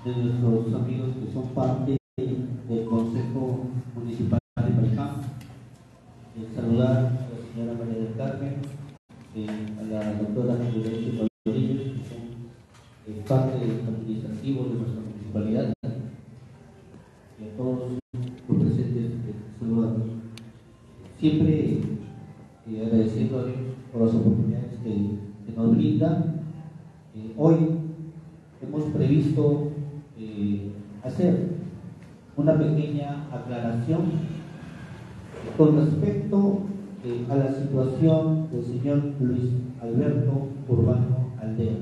de nuestros amigos que son parte del Consejo Municipal de Paiján. Saludar a la señora María del Carmen, a la doctora Julieta Rodríguez, que son parte administrativo de nuestra municipalidad, y a todos los presentes, saludarlos. Siempre agradeciendo a Dios por las oportunidades que nos brinda. Hoy hemos previsto hacer una pequeña aclaración con respecto a la situación del señor Luis Alberto Urbano Aldea.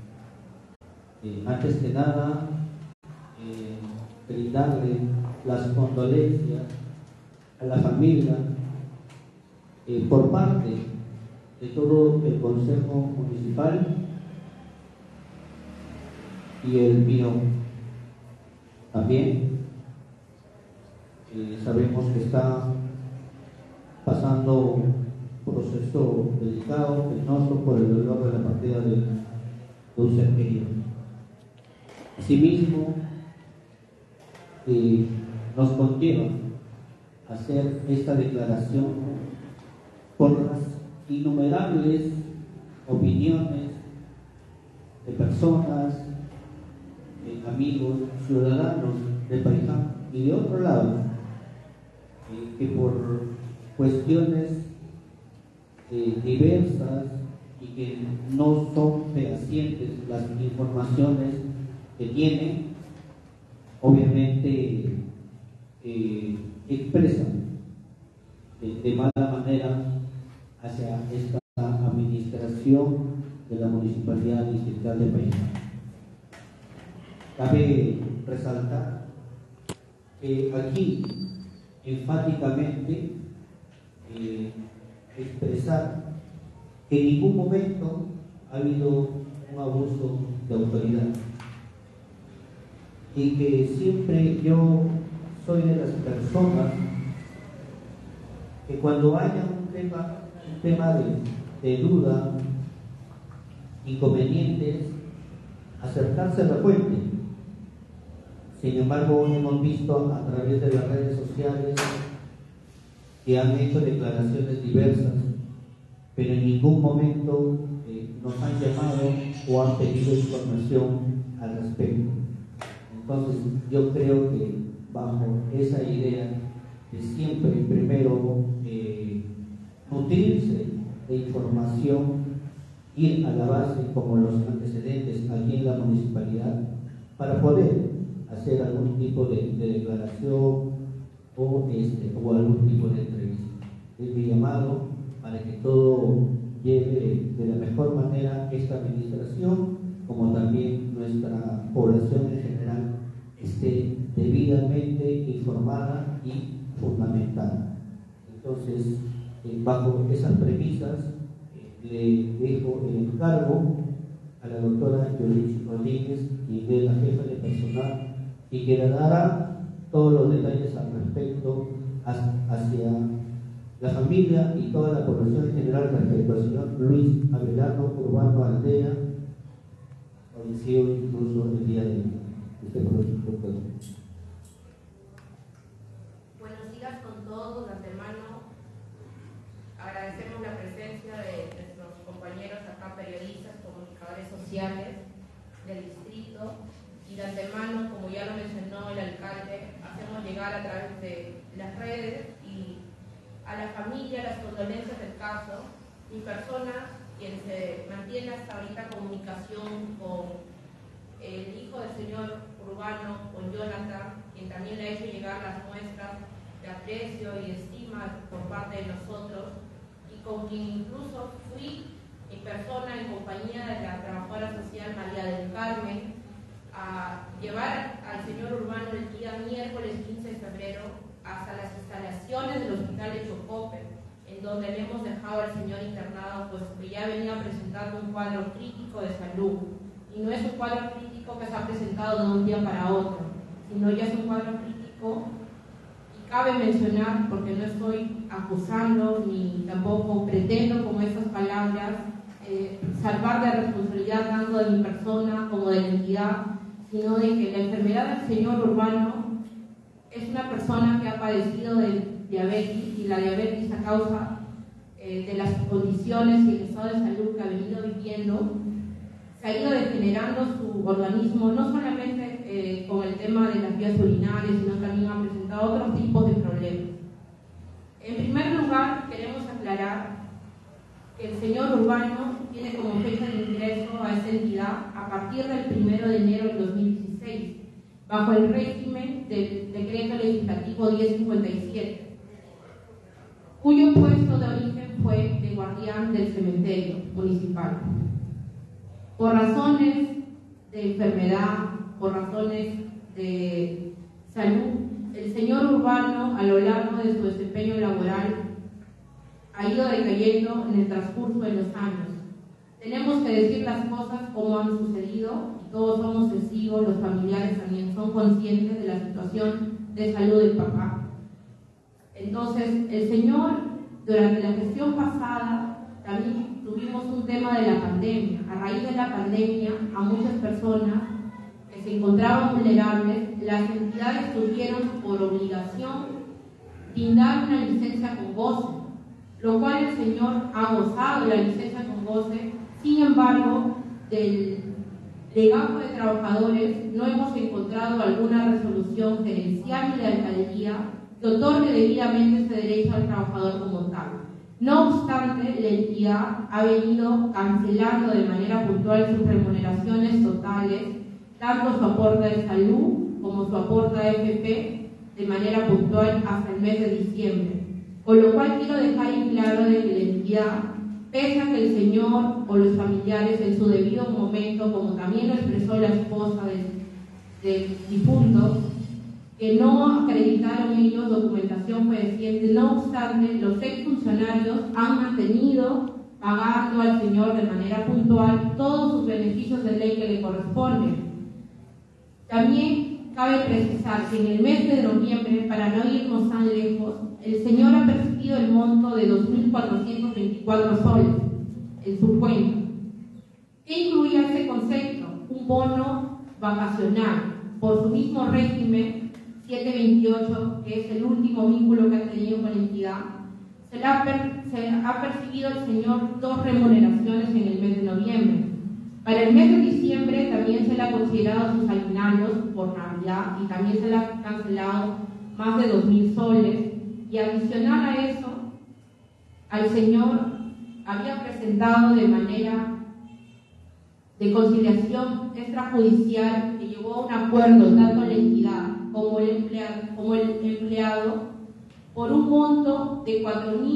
Antes que nada, brindarle las condolencias a la familia por parte de todo el Consejo Municipal y el mío también. Sabemos que está pasando un proceso delicado, penoso, por el dolor de la partida de un ser querido. Asimismo, nos conlleva hacer esta declaración por las innumerables opiniones de personas, amigos, ciudadanos de Paiján y de otro lado, que por cuestiones diversas y que no son fehacientes las informaciones que tienen, obviamente expresan de mala manera hacia esta administración de la Municipalidad Distrital de Paiján. Cabe resaltar que aquí enfáticamente expresar que en ningún momento ha habido un abuso de autoridad y que siempre yo soy de las personas que cuando haya un tema de duda, inconvenientes, acercarse a la fuente. Sin embargo, hemos visto a través de las redes sociales que han hecho declaraciones diversas, pero en ningún momento nos han llamado o han pedido información al respecto. Entonces, yo creo que bajo esa idea de siempre primero nutrirse de información, ir a la base como los antecedentes aquí en la municipalidad para poder hacer algún tipo de declaración o algún tipo de entrevista. Es mi llamado para que todo lleve de la mejor manera esta administración, como también nuestra población en general esté debidamente informada y fundamentada. Entonces, bajo esas premisas, le dejo el encargo a la doctora Julieta Rodríguez, quien es la jefa de personal, y que le dará todos los detalles al respecto hacia la familia y toda la población en general respecto al señor Luis Abelardo Urbano Aldea, fallecido incluso el día de este proyecto. Buenos días con todos. De antemano agradecemos la presencia de nuestros compañeros acá, periodistas, comunicadores sociales del distrito, y de antemano, como ya lo mencionó el alcalde, hacemos llegar a través de las redes y a la familia las condolencias del caso. Mi persona, quien se mantiene hasta ahorita comunicación con el hijo del señor Urbano, con Jonathan, quien también le ha hecho llegar las muestras de aprecio y de estima por parte de nosotros, y con quien incluso fui mi persona en compañía de la trabajadora social María del Carmen a llevar al señor Urbano el día miércoles 15 de febrero hasta las instalaciones del hospital de Chocope, en donde le hemos dejado al señor internado, pues que ya venía presentando un cuadro crítico de salud. Y no es un cuadro crítico que se ha presentado de un día para otro, sino ya es un cuadro crítico. Y cabe mencionar, porque no estoy acusando ni tampoco pretendo con estas palabras salvar de responsabilidad tanto de mi persona como de la entidad, sino de que la enfermedad del señor Urbano es una persona que ha padecido de diabetes, y la diabetes a causa de las condiciones y el estado de salud que ha venido viviendo, se ha ido degenerando su organismo, no solamente con el tema de las vías urinarias, sino también ha presentado otros tipos de problemas. En primer lugar, queremos aclarar que el señor Urbano tiene como fecha de ingreso a esa entidad a partir del 1 de enero del 2016, bajo el régimen del Decreto Legislativo 1057, cuyo puesto de origen fue de guardián del cementerio municipal. Por razones de enfermedad, por razones de salud, el señor Urbano, a lo largo de su desempeño laboral, ha ido decayendo en el transcurso de los años. Tenemos que decir las cosas como han sucedido, y todos somos testigos, los familiares también son conscientes de la situación de salud del papá. Entonces, el señor, durante la gestión pasada, también tuvimos un tema de la pandemia. A raíz de la pandemia, a muchas personas que se encontraban vulnerables, las entidades tuvieron por obligación brindar una licencia con goce, lo cual el señor ha gozado de la licencia con goce. Sin embargo, del legajo de trabajadores no hemos encontrado alguna resolución gerencial de alcaldía que otorgue debidamente ese derecho al trabajador como tal. No obstante, la entidad ha venido cancelando de manera puntual sus remuneraciones totales, tanto su aporte de salud como su aporte de AFP, de manera puntual hasta el mes de diciembre. Con lo cual quiero dejar en claro de que la entidad, pese a que el señor o los familiares en su debido momento, como también lo expresó la esposa del difunto, que no acreditaron ellos documentación fehaciente, no obstante, los exfuncionarios han mantenido pagando al señor de manera puntual todos sus beneficios de ley que le corresponden. También cabe precisar que en el mes de noviembre, para no irnos tan lejos, el señor ha percibido el monto de 2.424 soles en su cuenta. ¿Qué incluía ese concepto? Un bono vacacional por su mismo régimen 728, que es el último vínculo que ha tenido con la entidad. Se ha percibido el señor 2 remuneraciones en el mes de noviembre. Para el mes de diciembre también se le ha considerado sus aguinaldos por Navidad, y también se le ha cancelado más de 2.000 soles. Y adicional a eso, al señor había presentado de manera de conciliación extrajudicial, que llegó a un acuerdo tanto la entidad como el empleado por un monto de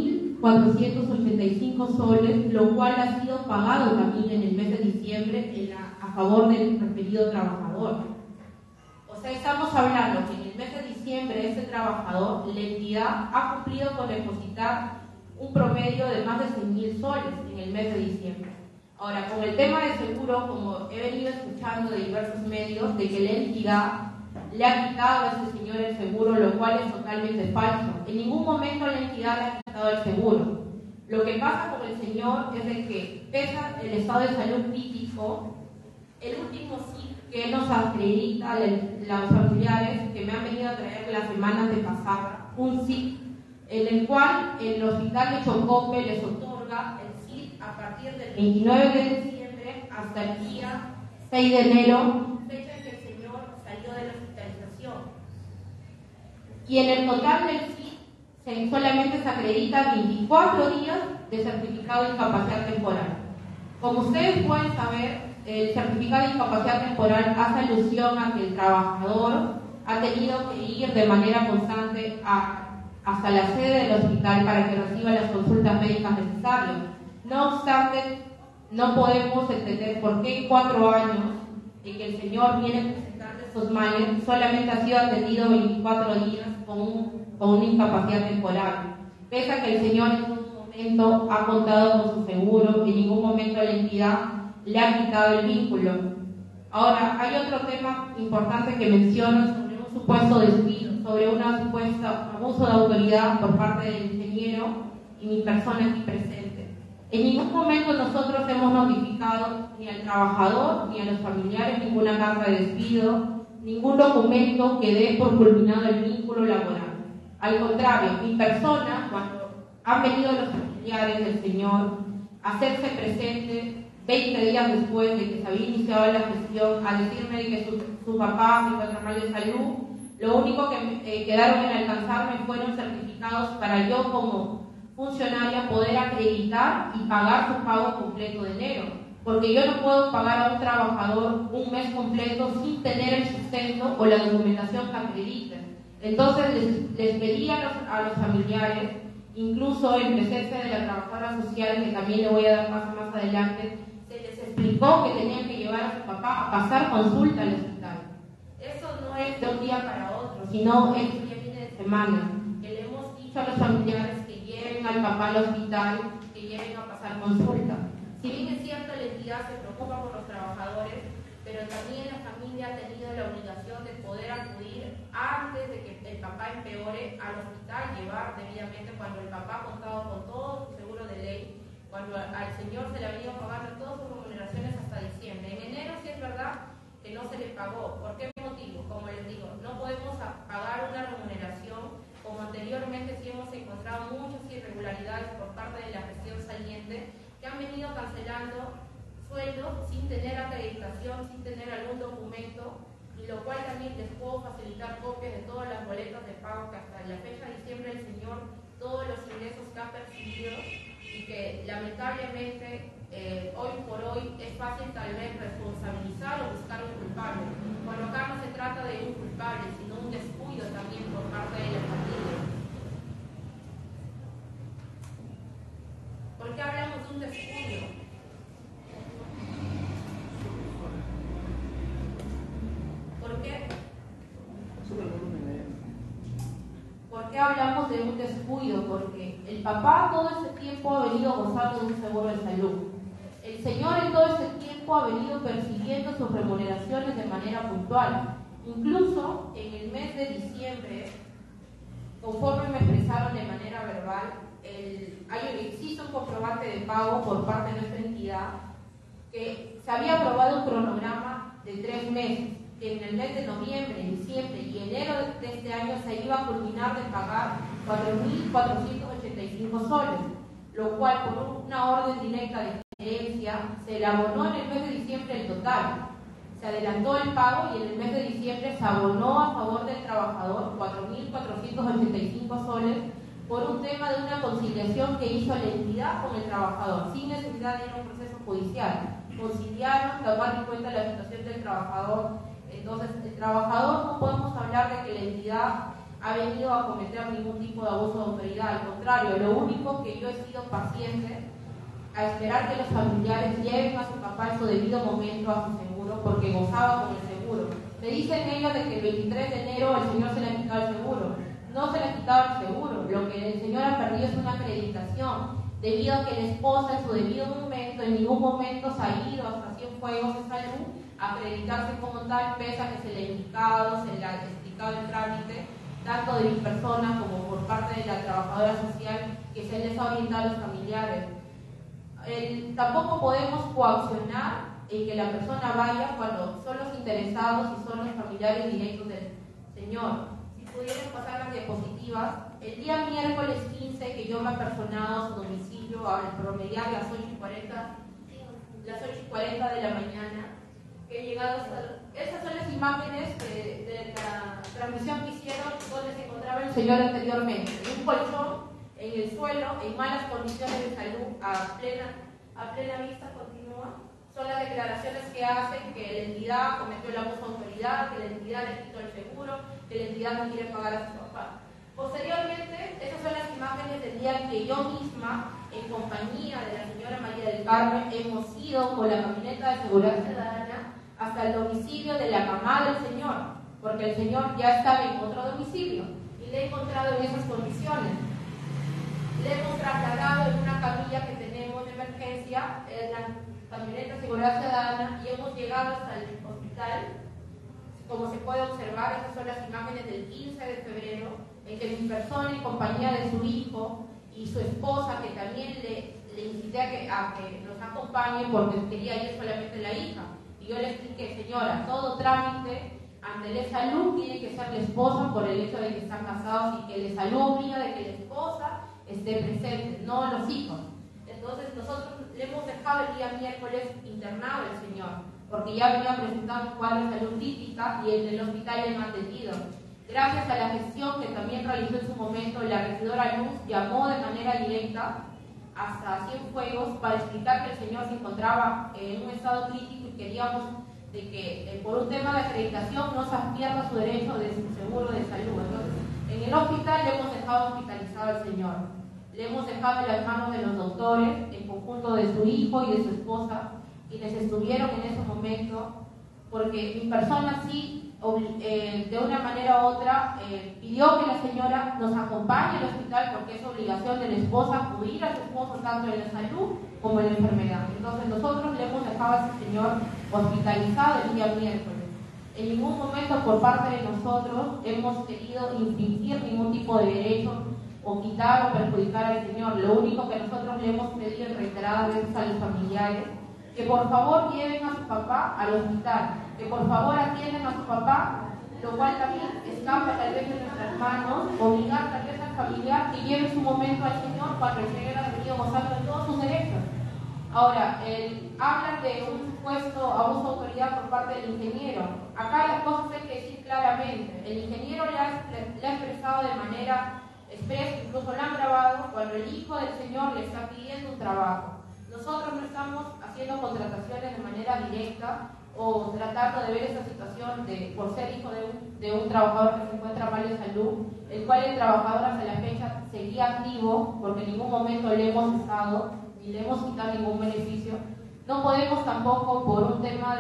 4.485 soles, lo cual ha sido pagado también en el mes de diciembre a favor del referido trabajador. O sea, estamos hablando que en el mes de diciembre ese trabajador, la entidad ha cumplido con depositar un promedio de más de 6.000 soles en el mes de diciembre. Ahora, con el tema de seguro, como he venido escuchando de diversos medios, de que la entidad le ha quitado a ese señor el seguro, lo cual es totalmente falso. En ningún momento la entidad le ha quitado el seguro. Lo que pasa con el señor es de que, pese al estado de salud crítico, el último SIC que nos acredita los familiares que me han venido a traer las semanas de pasada, un SIC en el cual el hospital de Chocope les otorga el SIC a partir del 29 de diciembre hasta el día 6 de enero, fecha en que el señor salió de la hospitalización. Y en el total del SIC solamente se acredita 24 días de certificado de incapacidad temporal. Como ustedes pueden saber, el certificado de incapacidad temporal hace alusión a que el trabajador ha tenido que ir de manera constante hasta la sede del hospital para que reciba las consultas médicas necesarias. No obstante, no podemos entender por qué en 4 años en que el señor viene presentando estos males solamente ha sido atendido 24 días con una incapacidad temporal, pese a que el señor en un momento ha contado con su seguro, en ningún momento la entidad le ha quitado el vínculo. Ahora, hay otro tema importante que menciono sobre un supuesto despido, sobre un supuesto abuso de autoridad por parte del ingeniero y mi persona aquí presente. En ningún momento nosotros hemos notificado ni al trabajador ni a los familiares ninguna carta de despido, ningún documento que dé por culminado el vínculo laboral. Al contrario, mi persona, cuando han venido los familiares del señor a hacerse presente 20 días después de que se había iniciado la gestión, a decirme que su papá se encuentra mal de salud, lo único que quedaron en alcanzarme fueron certificados para yo como funcionaria poder acreditar y pagar su pago completo de enero, porque yo no puedo pagar a un trabajador un mes completo sin tener el sustento o la documentación que acredite. Entonces les pedí a los familiares, incluso en presencia de la trabajadora social, que también le voy a dar paso más adelante, se les explicó que tenían que llevar a su papá a pasar consulta al hospital. Eso no es de un día para otro, sino es un fin de semana, que le hemos dicho a los familiares que lleven al papá al hospital, que lleven a pasar consulta. Si bien es cierto, la entidad se preocupa por los trabajadores, pero también la familia ha tenido la obligación de poder acudir antes de que el papá empeore al hospital, llevar debidamente cuando el papá ha contado con todo su seguro de ley, cuando al señor se le ha venido pagando todas sus remuneraciones hasta diciembre. En enero sí es verdad que no se le pagó. ¿Por qué motivo? Como les digo, no podemos pagar una remuneración, como anteriormente sí hemos encontrado muchas irregularidades por parte de la gestión saliente, que han venido cancelando sueldos sin tener acreditación, sin tener algún documento, y lo cual también les puedo facilitar copias de todas las boletas de pago que hasta la fecha de diciembre el señor, todos los ingresos que ha percibido, y que lamentablemente hoy por hoy es fácil tal vez responsabilizar o buscar un culpable, cuando acá no se trata de un culpable, sino un descuido también por parte de la familia. ¿Por qué hablamos de un descuido? ¿Por qué hablamos de un descuido? Porque el papá todo ese tiempo ha venido gozando de un seguro de salud. El señor en todo ese tiempo ha venido percibiendo sus remuneraciones de manera puntual. Incluso en el mes de diciembre, conforme me expresaron de manera verbal, existe un comprobante de pago por parte de nuestra entidad que se había aprobado un cronograma de 3 meses, que en el mes de noviembre, diciembre y enero de este año se iba a culminar de pagar 4.485 soles, lo cual por una orden directa de gerencia se abonó en el mes de diciembre el total. Se adelantó el pago y en el mes de diciembre se abonó a favor del trabajador 4.485 soles por un tema de una conciliación que hizo la entidad con el trabajador, sin necesidad de ir a un proceso judicial. Conciliaron, tomando en cuenta la situación del trabajador. Entonces, el trabajador no podemos hablar de que la entidad ha venido a cometer ningún tipo de abuso de autoridad. Al contrario, lo único que yo he sido paciente a esperar que los familiares lleven a su papá en su debido momento a su seguro, porque gozaba con el seguro. Me dicen ellos de que el 23 de enero el señor se le ha quitado el seguro. No se le ha quitado el seguro. Lo que el señor ha perdido es una acreditación, debido a que la esposa en su debido momento, en ningún momento se ha ido hasta Cienfuegos de Salud a acreditarse como tal, pese a que se le ha indicado, se le ha explicado el trámite, tanto de mi persona como por parte de la trabajadora social, que se les ha orientado a los familiares. Tampoco podemos coaccionar en que la persona vaya cuando son los interesados y son los familiares directos del señor. Si pudieran pasar las diapositivas, el día miércoles 15 que yo me he personado a su domicilio al promediar las 8:40 de la mañana, que he llegado esas son las imágenes de la transmisión que hicieron donde se encontraba el señor anteriormente, en un colchón, en el suelo, en malas condiciones de salud, a plena vista continua. Son las declaraciones que hacen que la entidad cometió el abuso de autoridad, que la entidad le quitó el seguro, que la entidad no quiere pagar a su papá. Posteriormente, esas son las imágenes del día en que yo misma, en compañía de la señora María del Carmen, hemos ido con la camioneta de seguridad ciudadana hasta el domicilio de la mamá del señor, porque el señor ya estaba en otro domicilio y le he encontrado en esas condiciones. Le hemos trasladado en una camilla que tenemos de emergencia, en la camioneta de seguridad ciudadana, y hemos llegado hasta el hospital. Como se puede observar, estas son las imágenes del 15 de febrero, en que mi persona, en compañía de su hijo y su esposa, que también le le incité a que nos acompañe porque quería ir solamente la hija. Y yo le expliqué, señora, todo trámite ante la salud tiene que ser la esposa por el hecho de que están casados y que la salud obliga de que la esposa esté presente, no los hijos. Entonces nosotros le hemos dejado el día miércoles internado al señor, porque ya venía presentando un cuadro de salud crítica y en el hospital le han atendido. Gracias a la gestión que también realizó en su momento la regidora Luz, llamó de manera directa hasta Cienfuegos para explicar que el señor se encontraba en un estado crítico y queríamos de que por un tema de acreditación no se pierda su derecho de su seguro de salud. Entonces, en el hospital le hemos dejado hospitalizado al señor. Le hemos dejado en las manos de los doctores, en conjunto de su hijo y de su esposa, quienes estuvieron en ese momento, porque mi persona sí, de una manera u otra, pidió que la señora nos acompañe al hospital porque es obligación de la esposa acudir a su esposo tanto en la salud como en la enfermedad. Entonces nosotros le hemos dejado a ese señor hospitalizado el día miércoles. En ningún momento por parte de nosotros hemos querido infringir ningún tipo de derecho o quitar o perjudicar al señor. Lo único que nosotros le hemos pedido en reiteradas veces a los familiares, que por favor lleven a su papá al hospital, que por favor atiendan a su papá, lo cual también escapa tal vez de nuestras manos, obligar tal vez al familiar que lleve su momento al señor cuando el señor ha venido gozando de todos sus derechos. Ahora, hablan de un supuesto abuso de autoridad por parte del ingeniero. Acá las cosas hay que decir claramente. El ingeniero le ha expresado de manera expresa, incluso lo han grabado, cuando el hijo del señor le está pidiendo un trabajo. Nosotros no estamos haciendo contrataciones de manera directa o tratando de ver esa situación por ser hijo de un trabajador que se encuentra mal de salud, el cual el trabajador hasta la fecha seguía activo porque en ningún momento le hemos cesado ni le hemos quitado ningún beneficio. No podemos tampoco, por un tema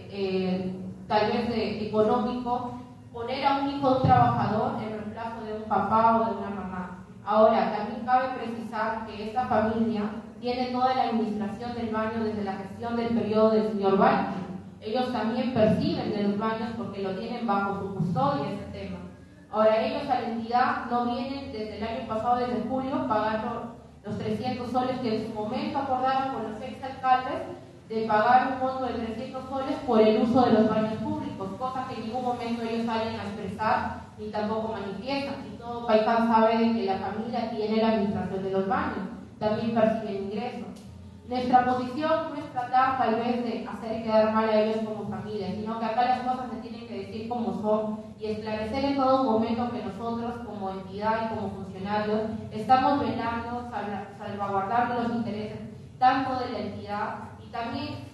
de tal vez de económico, poner a un hijo de un trabajador en reemplazo de un papá o de una mamá. Ahora, también cabe precisar que esta familia tiene toda la administración del baño desde la gestión del periodo del señor Banqui. Ellos también perciben de los baños porque lo tienen bajo su custodia ese tema. Ahora, ellos a la entidad no vienen desde el año pasado, desde julio, pagando los 300 soles que en su momento acordaron con los exalcaldes de pagar un monto de 300 soles por el uso de los baños públicos, cosa que en ningún momento ellos salen a expresar ni tampoco manifiestan. Y todo paisán sabe de que la familia tiene la administración de los baños, también perciben ingresos. Nuestra posición no es tratar tal vez de hacer quedar mal a ellos como familia, sino que acá las cosas se tienen que decir como son y esclarecer en todo momento que nosotros como entidad y como funcionarios estamos velando, salvaguardando los intereses tanto de la entidad y también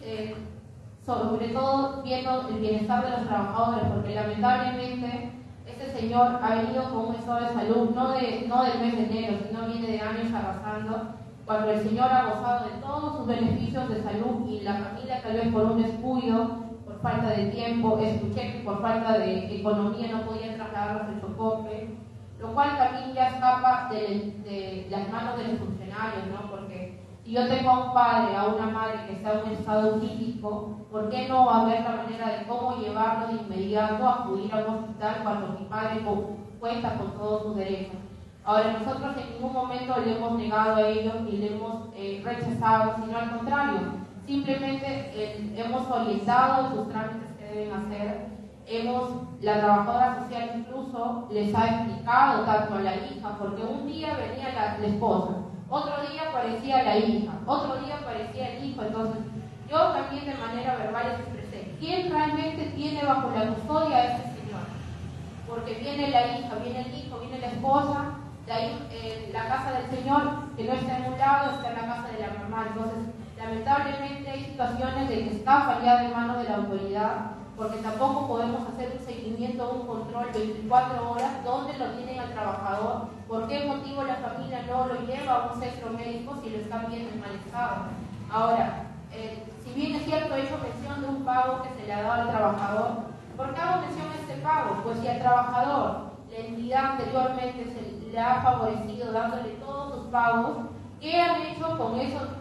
sobre todo viendo el bienestar de los trabajadores, porque lamentablemente este señor ha venido con un estado de salud no del mes de enero, sino viene de años arrasando, cuando el señor ha gozado de todos sus beneficios de salud y la familia tal vez por un descuido, por falta de tiempo, escuché que por falta de economía no podían trasladarlos al Chocope, lo cual también ya escapa de las manos de los funcionarios, ¿no? Porque si yo tengo a un padre, a una madre que está en un estado crítico, ¿por qué no va a haber la manera de cómo llevarlo de inmediato a acudir a un hospital cuando mi padre cuenta con todos sus derechos? Ahora, nosotros en ningún momento le hemos negado a ellos ni le hemos rechazado, sino al contrario, simplemente hemos orientado sus trámites que deben hacer. La trabajadora social incluso les ha explicado tanto a la hija, porque un día venía la esposa, otro día aparecía la hija, otro día aparecía el hijo. Entonces yo también de manera verbal les expresé quién realmente tiene bajo la custodia a este señor, porque viene la hija, viene el hijo, viene la esposa, de ahí la casa del señor que no está en un lado, está en la casa de la mamá. Entonces lamentablemente hay situaciones de que escapan ya de manos de la autoridad, porque tampoco podemos hacer un seguimiento, un control 24 horas, dónde lo tienen al trabajador, por qué motivo la familia no lo lleva a un centro médico si lo están viendo en mal estado. Ahora, si bien es cierto, he hecho mención de un pago que se le ha dado al trabajador, ¿por qué hago mención a este pago? Pues si al trabajador la entidad anteriormente se le ha favorecido dándole todos sus pagos, ¿qué han hecho con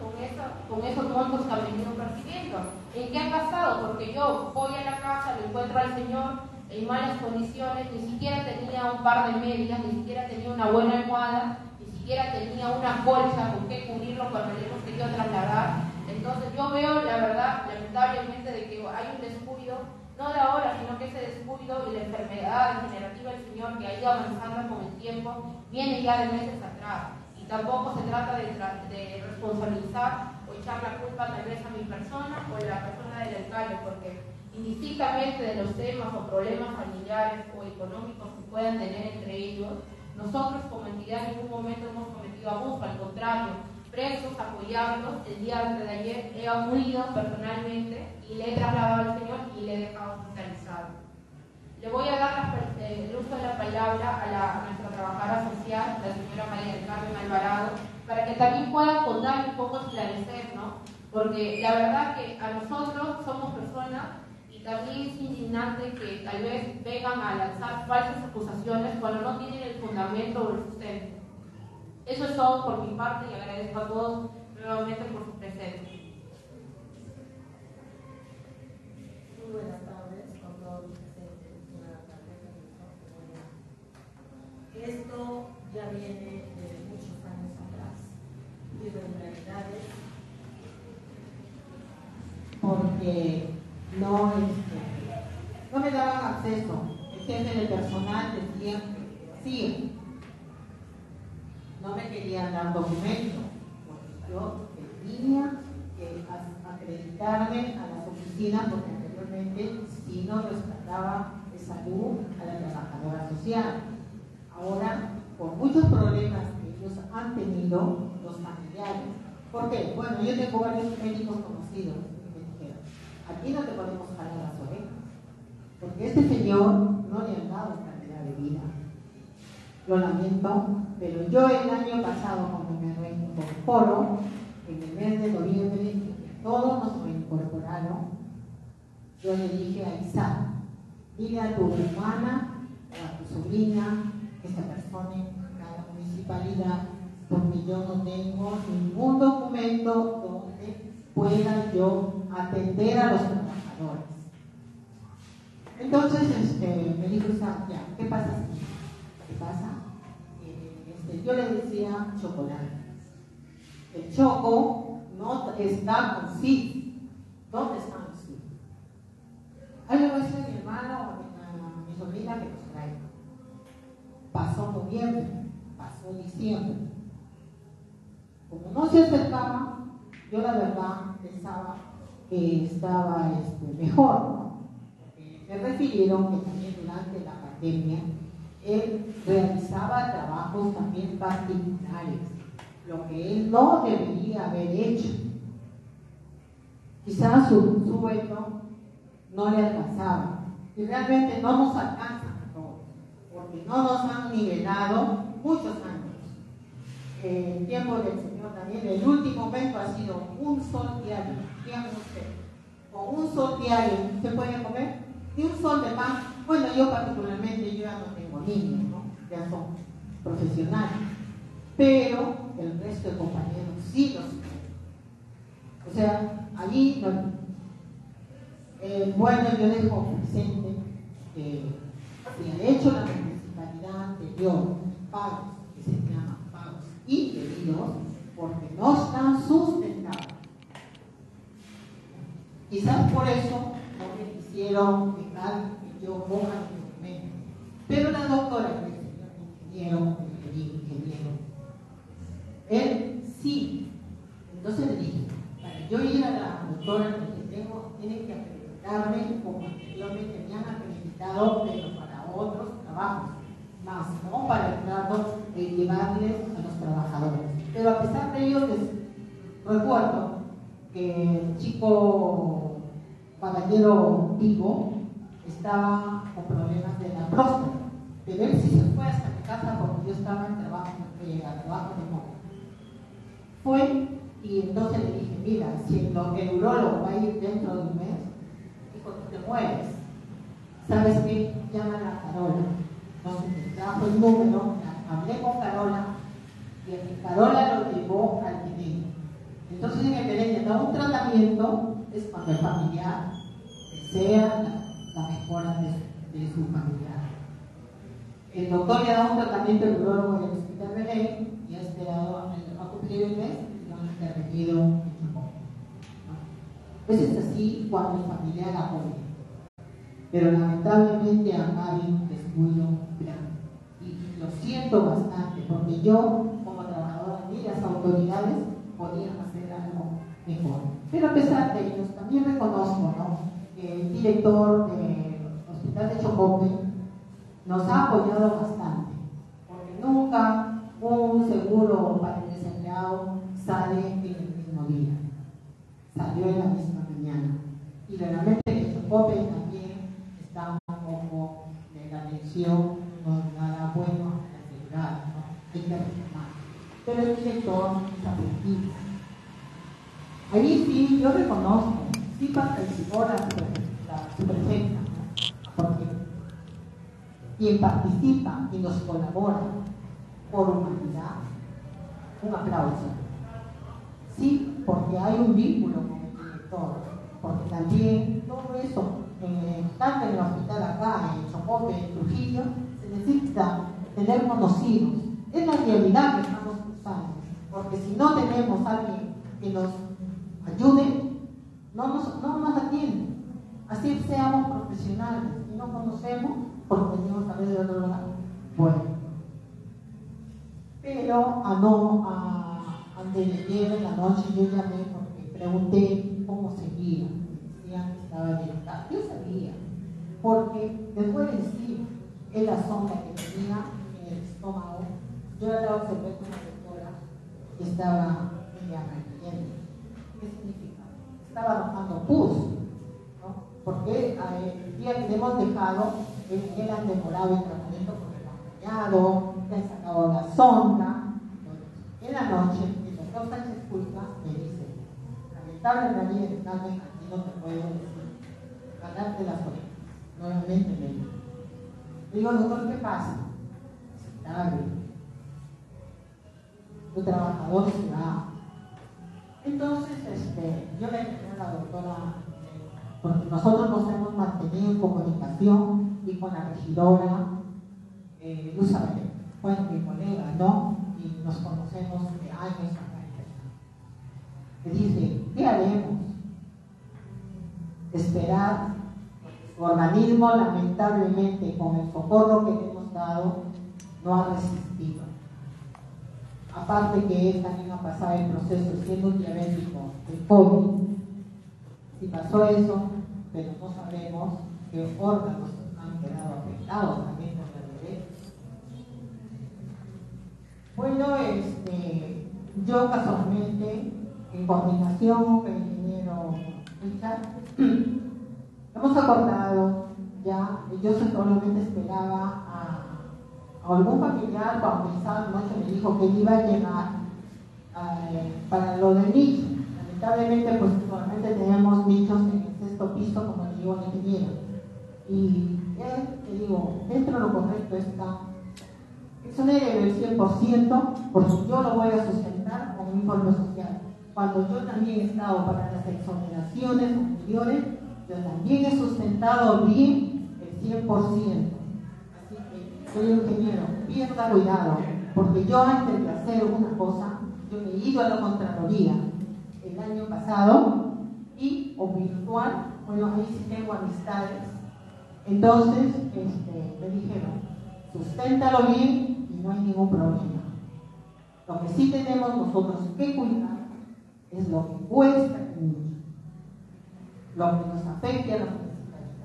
esos montos que han venido percibiendo? ¿En qué han gastado? Porque yo voy a la casa, lo encuentro al señor en malas condiciones, ni siquiera tenía un par de medias, ni siquiera tenía una buena almohada, ni siquiera tenía una colcha con qué cubrirlo cuando le hemos querido trasladar. Entonces yo veo, la verdad, lamentablemente, de que hay un descuido, no de ahora, sino que ese descuido y la enfermedad degenerativa del señor que ha ido avanzando con el tiempo viene ya de meses atrás. Y tampoco se trata de responsabilizar o echar la culpa tal vez a mi persona o a la persona del alcalde, porque indistintamente de los temas o problemas familiares o económicos que puedan tener entre ellos, nosotros como entidad en ningún momento hemos cometido abuso, al contrario, presos, apoyarlos. El día antes de ayer he acudido personalmente y le he trasladado al señor y le he dejado hospitalizado. Le voy a dar el uso de la palabra a nuestra trabajadora social, la señora María del Carmen Alvarado, para que también pueda contar un poco, esclarecer, ¿no? Porque la verdad que a nosotros somos personas y también es indignante que tal vez vengan a lanzar falsas acusaciones cuando no tienen el fundamento o el sustento. Eso es todo por mi parte y agradezco a todos nuevamente por su presencia. Muy buenas tardes con todos los presentes, señora alcaldesa. Esto ya viene de muchos años atrás, irregularidades, porque no me daban acceso. El jefe de personal decía que sí, no me querían dar documentos, porque yo tenía que acreditarme a las oficinas, porque anteriormente sí no respaldaba de salud a la trabajadora social. Ahora, por muchos problemas que ellos han tenido, los familiares. ¿Por qué? Bueno, yo tengo varios médicos conocidos que me dijeron, aquí no te podemos jalar las orejas, porque este señor no le han dado calidad de vida. Lo lamento, pero yo el año pasado, cuando me reincorporo, en el mes de noviembre, que todos nos reincorporaron, yo le dije a Isa, dile a tu hermana o a tu sobrina que se persone a la municipalidad, porque yo no tengo ningún documento donde pueda yo atender a los trabajadores. Entonces me dijo Isa, ya, ¿qué pasa? ¿Qué pasa? Yo le decía chocolate. El choco no está con sí. ¿Dónde está con sí? Ahí le voy a decir a mi hermano o a mi sobrina que los traiga. Pasó noviembre, pasó diciembre. Como no se acercaba, yo la verdad pensaba que estaba mejor, ¿no? Me refirieron que también durante la pandemia él realizaba trabajos también particulares, lo que él no debería haber hecho. Quizás su sueldo no le alcanzaba, y realmente no nos alcanza a todos, porque no nos han nivelado muchos años. El tiempo del señor Daniel, el último momento ha sido un sol diario. Dígame usted, con un sol diario se puede comer, ni un sol de pan. Bueno, yo particularmente, yo ya no tengo niños, ¿no? Ya son profesionales, pero el resto de compañeros sí los tienen. O sea, allí, bueno, yo dejo presente que se ha hecho la municipalidad anterior pagos, que se llaman pagos indebidos, porque no están sustentados. Quizás por eso no me quisieron dejar que yo ponga mi documento. Pero la doctora, el señor ingeniero, él sí. Entonces le dije, para yo ir a la doctora, tienen que acreditarme como anteriormente me han acreditado, pero para otros trabajos, más no para el trato de llevarles a los trabajadores. Pero a pesar de ello, les recuerdo que el chico caballero Vigo estaba con problemas de la próstata, pero él sí se fue hasta mi casa porque yo estaba en trabajo de moda. Fue y entonces le dije, mira, si el urólogo va a ir dentro de un mes, dijo, tú te mueres. ¿Sabes qué? Llama a Carola. Entonces me trajo el número, hablé con Carola y Carola lo llevó al médico. Entonces en el que da un tratamiento es cuando el familiar desea la mejora de su familiar. El doctor le da un tratamiento, el urólogo del hospital Belén, y enterado, a cumplir el mes y lo han intervenido en Chocó. Eso es así cuando el familiar apoya. Pero lamentablemente acá hay un descuido grande. Y lo siento bastante, porque yo, como trabajadora de las autoridades, podían hacer algo mejor. Pero a pesar de ellos, también reconozco, ¿no?, que el director del Hospital de Chocope nos ha apoyado bastante, porque nunca un seguro para el desempleado sale en el mismo día, salió en la misma mañana. Y realmente el Chocope también está un poco de la atención, no nada bueno a la seguridad, ¿no? Hay que reclamar. Pero el director es afectivo. Ahí sí, yo reconozco, sí participó la subprefecta, ¿no? Porque quien participa y nos colabora por humanidad, un aplauso. Sí, porque hay un vínculo con el director, porque también todo eso, tanto en el hospital acá, en Chocope, en Trujillo, se necesita tener conocidos. Es la realidad que estamos cruzando, porque si no tenemos a alguien que nos ayude, no nos atiende. Así seamos profesionales y no conocemos porque venimos a ver de otro lado. Bueno, pero antes de ayer en la noche yo llamé porque pregunté cómo seguía. Decían que estaba delicado. Yo sabía, porque después de decir es la sonda que tenía en el estómago, yo la observé con la doctora que estaba requiriendo. ¿Qué significa? Estaba arrojando pus, ¿no? Porque el día que le hemos dejado, él han demorado el tratamiento porque lo han dañado, le han sacado la sonda. En la noche, el doctor Sánchez Culpa me dice: lamentablemente, Carmen, aquí no te puedo decir, ganarte las orejas. Nuevamente me dijo. Le digo: doctor, ¿qué pasa? Tarde. Tu trabajador se va. Entonces, yo le dije a la doctora, porque nosotros nos hemos mantenido en comunicación y con la regidora Luz Abel, bueno, mi colega, ¿no? Y nos conocemos de años acá. Le dije: ¿qué haremos? Esperar. Su organismo, lamentablemente, con el socorro que le hemos dado, no ha resistido. Aparte que él también ha pasado el proceso siendo un diabético de COVID. Si pasó eso, pero no sabemos qué órganos han quedado afectados también por la diabetes. Bueno, yo casualmente, en coordinación con el ingeniero Richard, hemos acordado ya, yo solamente esperaba a algún familiar cuando pensaba noche me dijo que él iba a llegar para lo del nicho. Lamentablemente, pues normalmente tenemos nichos en el sexto piso, como le digo al ingeniero. Y él, te digo, dentro de lo correcto está. Eso no debe el 100%, porque yo lo voy a sustentar con un informe social. Cuando yo también he estado para las exoneraciones anteriores, yo también he sustentado bien el 100%. Así que soy ingeniero, pierda cuidado, porque yo antes de hacer una cosa, yo me he ido a la Contraloría el año pasado o virtual, bueno, ahí sí tengo amistades. Entonces me dijeron: susténtalo bien y no hay ningún problema. Lo que sí tenemos nosotros que cuidar es lo que cuesta el niño, lo que nos afecta a la municipalidad.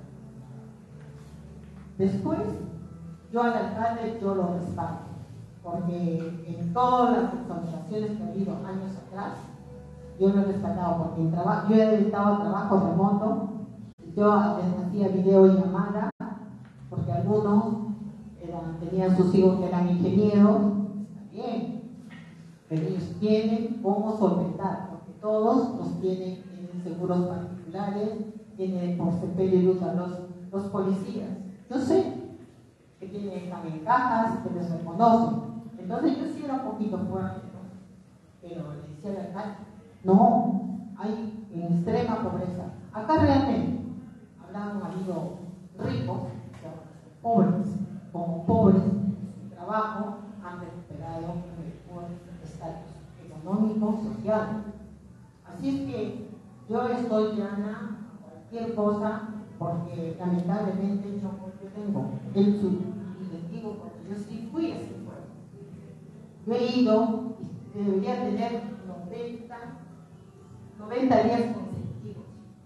Después, yo al alcalde yo lo respaldo, porque en todas las exoneraciones que ha habido años atrás, yo lo he respaldado, porque yo he dedicado trabajo remoto, yo les hacía videollamada, porque algunos tenían sus hijos que eran ingenieros, está bien, pero ellos tienen cómo solventar, porque todos los tienen seguros particulares, tienen por sepelio y lucha los policías. Yo sé que tienen también cajas, que les reconocen. Entonces yo sí era un poquito fuerte, ¿no? Pero le decía al alcalde: no, hay extrema pobreza. Acá realmente han habido ricos, pobres, como pobres, en su trabajo han recuperado Así es que yo estoy llana a cualquier cosa, porque lamentablemente yo tengo el sur, y les digo, porque yo sí fui a ese pueblo. Yo he ido y debería tener 90 días consecutivos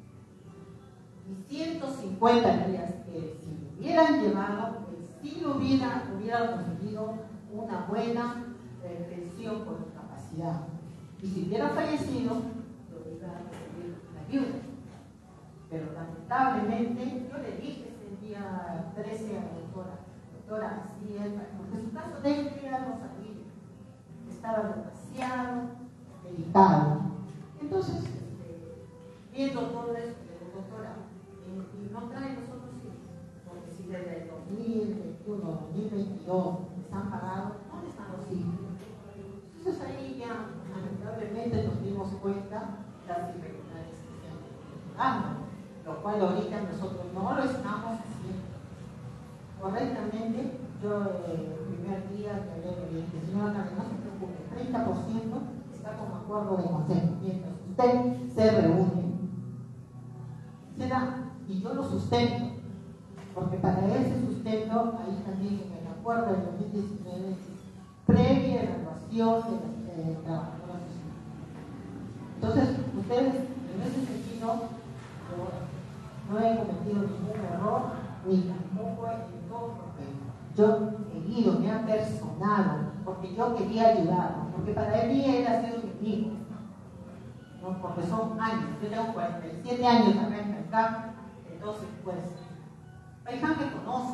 y 150 días que si lo hubieran llevado, pues sí hubiera conseguido una buena pensión por incapacidad. Y si hubiera fallecido, lo hubiera recibido la viuda. Pero lamentablemente, yo le dije ese día 13 a la doctora, así es, porque su caso de él ya no sabía, estaba demasiado delicado. Entonces, viendo todo eso, doctora, y no trae los otros hijos, porque si desde el 2021, 2022 están pagados, ¿dónde están los hijos? Entonces ahí ya, lamentablemente, nos dimos cuenta de las irregularidades que se han dando, lo cual ahorita nosotros no lo estamos haciendo correctamente. Yo el primer día que hablé de la señora Karen, no se preocupe, 30% está como acuerdo de consejo, mientras usted se reúne, se da, y yo lo sustento, porque para ese sustento, ahí también en el acuerdo del 2019, previa evaluación de las trabajadoras sociales. Entonces, ustedes, en ese sentido, no he cometido ningún error, ni tampoco en todo, porque yo he ido, me ha personado, porque yo quería ayudarlo, porque para mí él ha sido mi amigo, ¿no? Porque son años, yo tengo 47 años acá en Caicán, entonces pues, Caicán me conoce,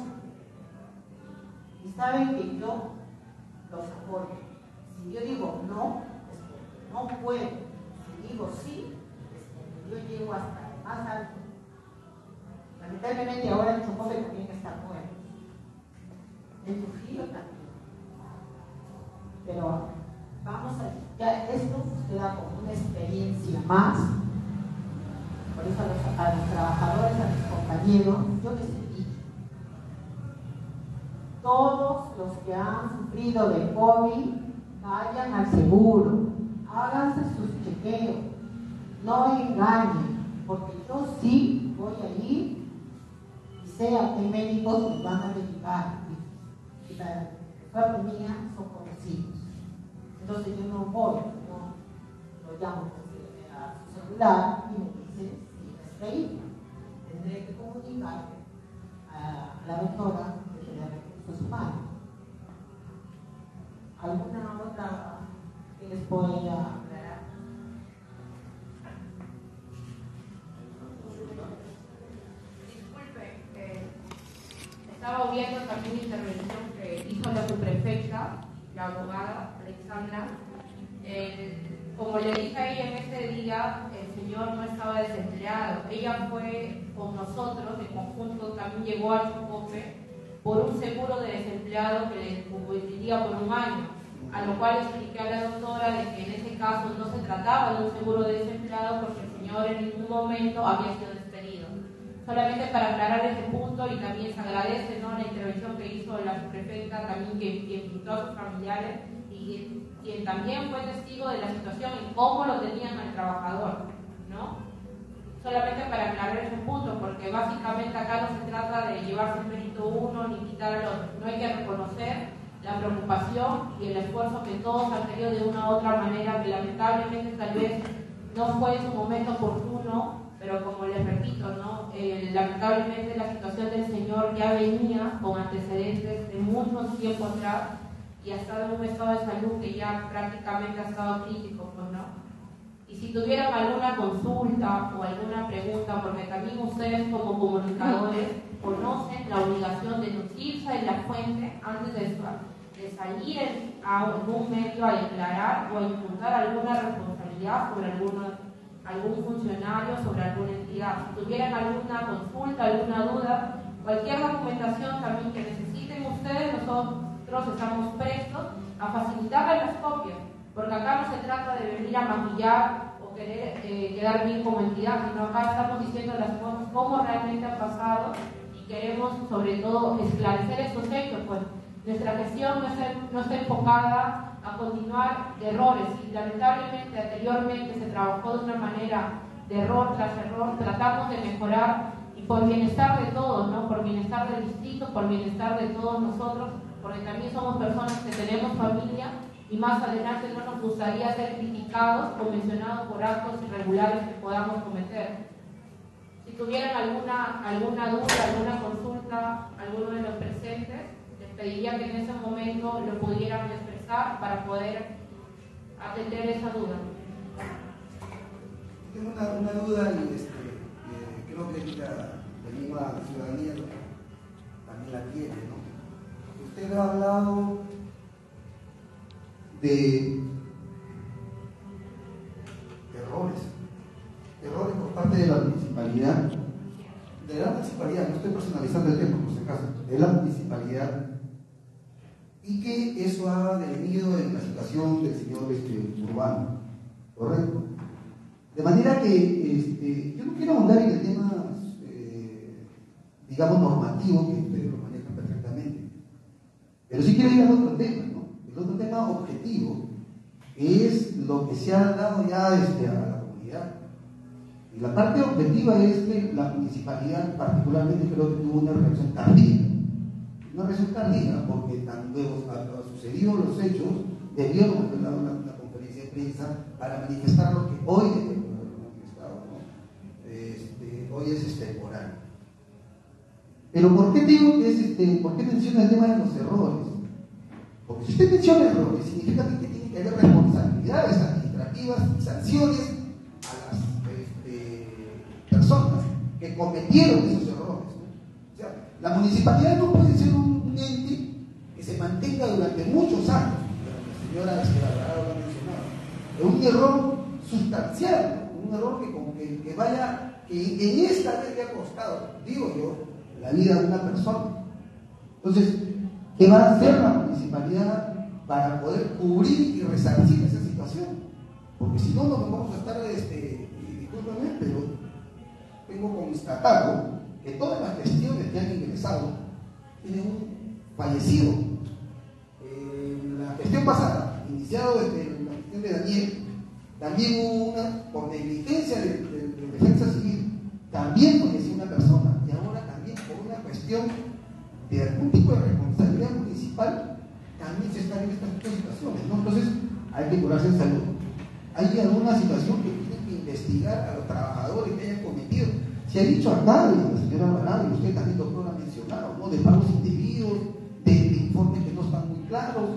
y saben que yo los apoyo. Si yo digo no, es porque no puedo, si digo sí, es porque yo llego hasta el más alto. Lamentablemente ahora el Chocope también está muerto. El Trujillo también. Pero vamos a ya esto queda como una experiencia más. Por eso a los trabajadores, a mis compañeros, yo les he dicho, todos los que han sufrido de COVID, vayan al seguro, háganse sus chequeos, no engañen, porque yo sí voy a ir y sé a qué médicos nos van a dedicar. Y la parte mía son conocidos. Entonces yo no voy, no lo llamo a su celular y me dice si no está ahí. Tendré que comunicar a la doctora de recursos humanos. ¿Alguna otra que les pueda aclarar? Disculpe, estaba viendo también la intervención que hizo la subprefecta, la abogada Alexandra. Como le dije a ella en ese día, el señor no estaba desempleado. Ella fue con nosotros, en conjunto, también llegó al Chocope por un seguro de desempleado que le cubriría por un año, a lo cual expliqué a la doctora de que en ese caso no se trataba de un seguro de desempleado porque el señor en ningún momento había sido despedido. Solamente para aclarar ese punto, y también se agradece, ¿no?, la intervención que hizo la subprefecta, también que invitó a sus familiares y quien también fue testigo de la situación y cómo lo tenían al trabajador, ¿no? Solamente para aclarar ese punto, porque básicamente acá no se trata de llevarse el mérito uno ni quitar al otro. No hay que reconocer la preocupación y el esfuerzo que todos han tenido de una u otra manera, que lamentablemente tal vez no fue en su momento oportuno, pero como les repito, ¿no? Lamentablemente la situación del señor ya venía con antecedentes de mucho tiempo atrás y ha estado en un estado de salud que ya prácticamente ha estado crítico, pues, ¿no? Y si tuvieran alguna consulta o alguna pregunta, porque también ustedes como comunicadores conocen la obligación de nutrirse en la fuente antes de salir a algún medio a declarar o a imputar alguna responsabilidad sobre algún funcionario, sobre alguna entidad. Si tuvieran alguna consulta, alguna duda, cualquier documentación también que necesiten ustedes, nosotros estamos prestos a facilitarles las copias, porque acá no se trata de venir a maquillar o querer quedar bien como entidad, sino acá estamos diciendo las cosas como realmente han pasado y queremos sobre todo esclarecer estos hechos, pues nuestra gestión no está enfocada a continuar de errores. Y lamentablemente anteriormente se trabajó de una manera de error tras error, tratamos de mejorar y por bienestar de todos, ¿no? Por bienestar del distrito, por bienestar de todos nosotros, porque también somos personas que tenemos familia y más adelante no nos gustaría ser criticados o mencionados por actos irregulares que podamos cometer. Si tuvieran alguna duda, alguna consulta, alguno de los presentes, les pediría que en ese momento lo pudieran expresar para poder atender esa duda. Tengo una duda y creo que la misma ciudadanía también la tiene, ¿no? Usted ha hablado de errores por parte de la municipalidad, no estoy personalizando el tema por si acaso, de la municipalidad, y que eso ha devenido en la situación del señor Urbano, ¿correcto? De manera que yo no quiero ahondar en el tema, digamos, normativo, que ustedes lo manejan perfectamente, pero sí quiero ir al otro tema, ¿no? El otro tema objetivo, que es lo que se ha dado ya a la comunidad. Y la parte objetiva es que la municipalidad particularmente creo que tuvo una reacción tardía. Una reacción tardía porque cuando sucedieron los hechos, debieron haber dado una conferencia de prensa para manifestar lo que hoy debemos haber manifestado, ¿no? Hoy es temporal. Pero ¿por qué digo que por qué menciona el tema de los errores? Porque si usted menciona errores, significa que tiene que haber responsabilidades administrativas y sanciones a las personas que cometieron esos errores, ¿no? O sea, la municipalidad no puede ser un ente que se mantenga durante muchos años, pero la señora Alvarado lo ha mencionado, es un error sustancial, un error que en esta vez le ha costado, digo yo, la vida de una persona. Entonces, ¿qué va a hacer la municipalidad para poder cubrir y resarcir esa situación? Porque si no, nos vamos a estar, discúlpame, pero tengo constatado que todas las gestiones que han ingresado tienen un fallecido. La gestión pasada, iniciado desde la gestión de Daniel, también hubo una, por negligencia de defensa civil, también falleció una persona, y ahora también por una cuestión de algún tipo de responsabilidad municipal, también se están en estas situaciones, ¿no? Entonces, hay que curarse en salud. Hay alguna situación que tienen que investigar a los trabajadores que hayan cometido. Se ha dicho acá, la señora Alvarado, y usted también, doctor, ha mencionado, ¿no? De pagos indebidos, de informes que no están muy claros.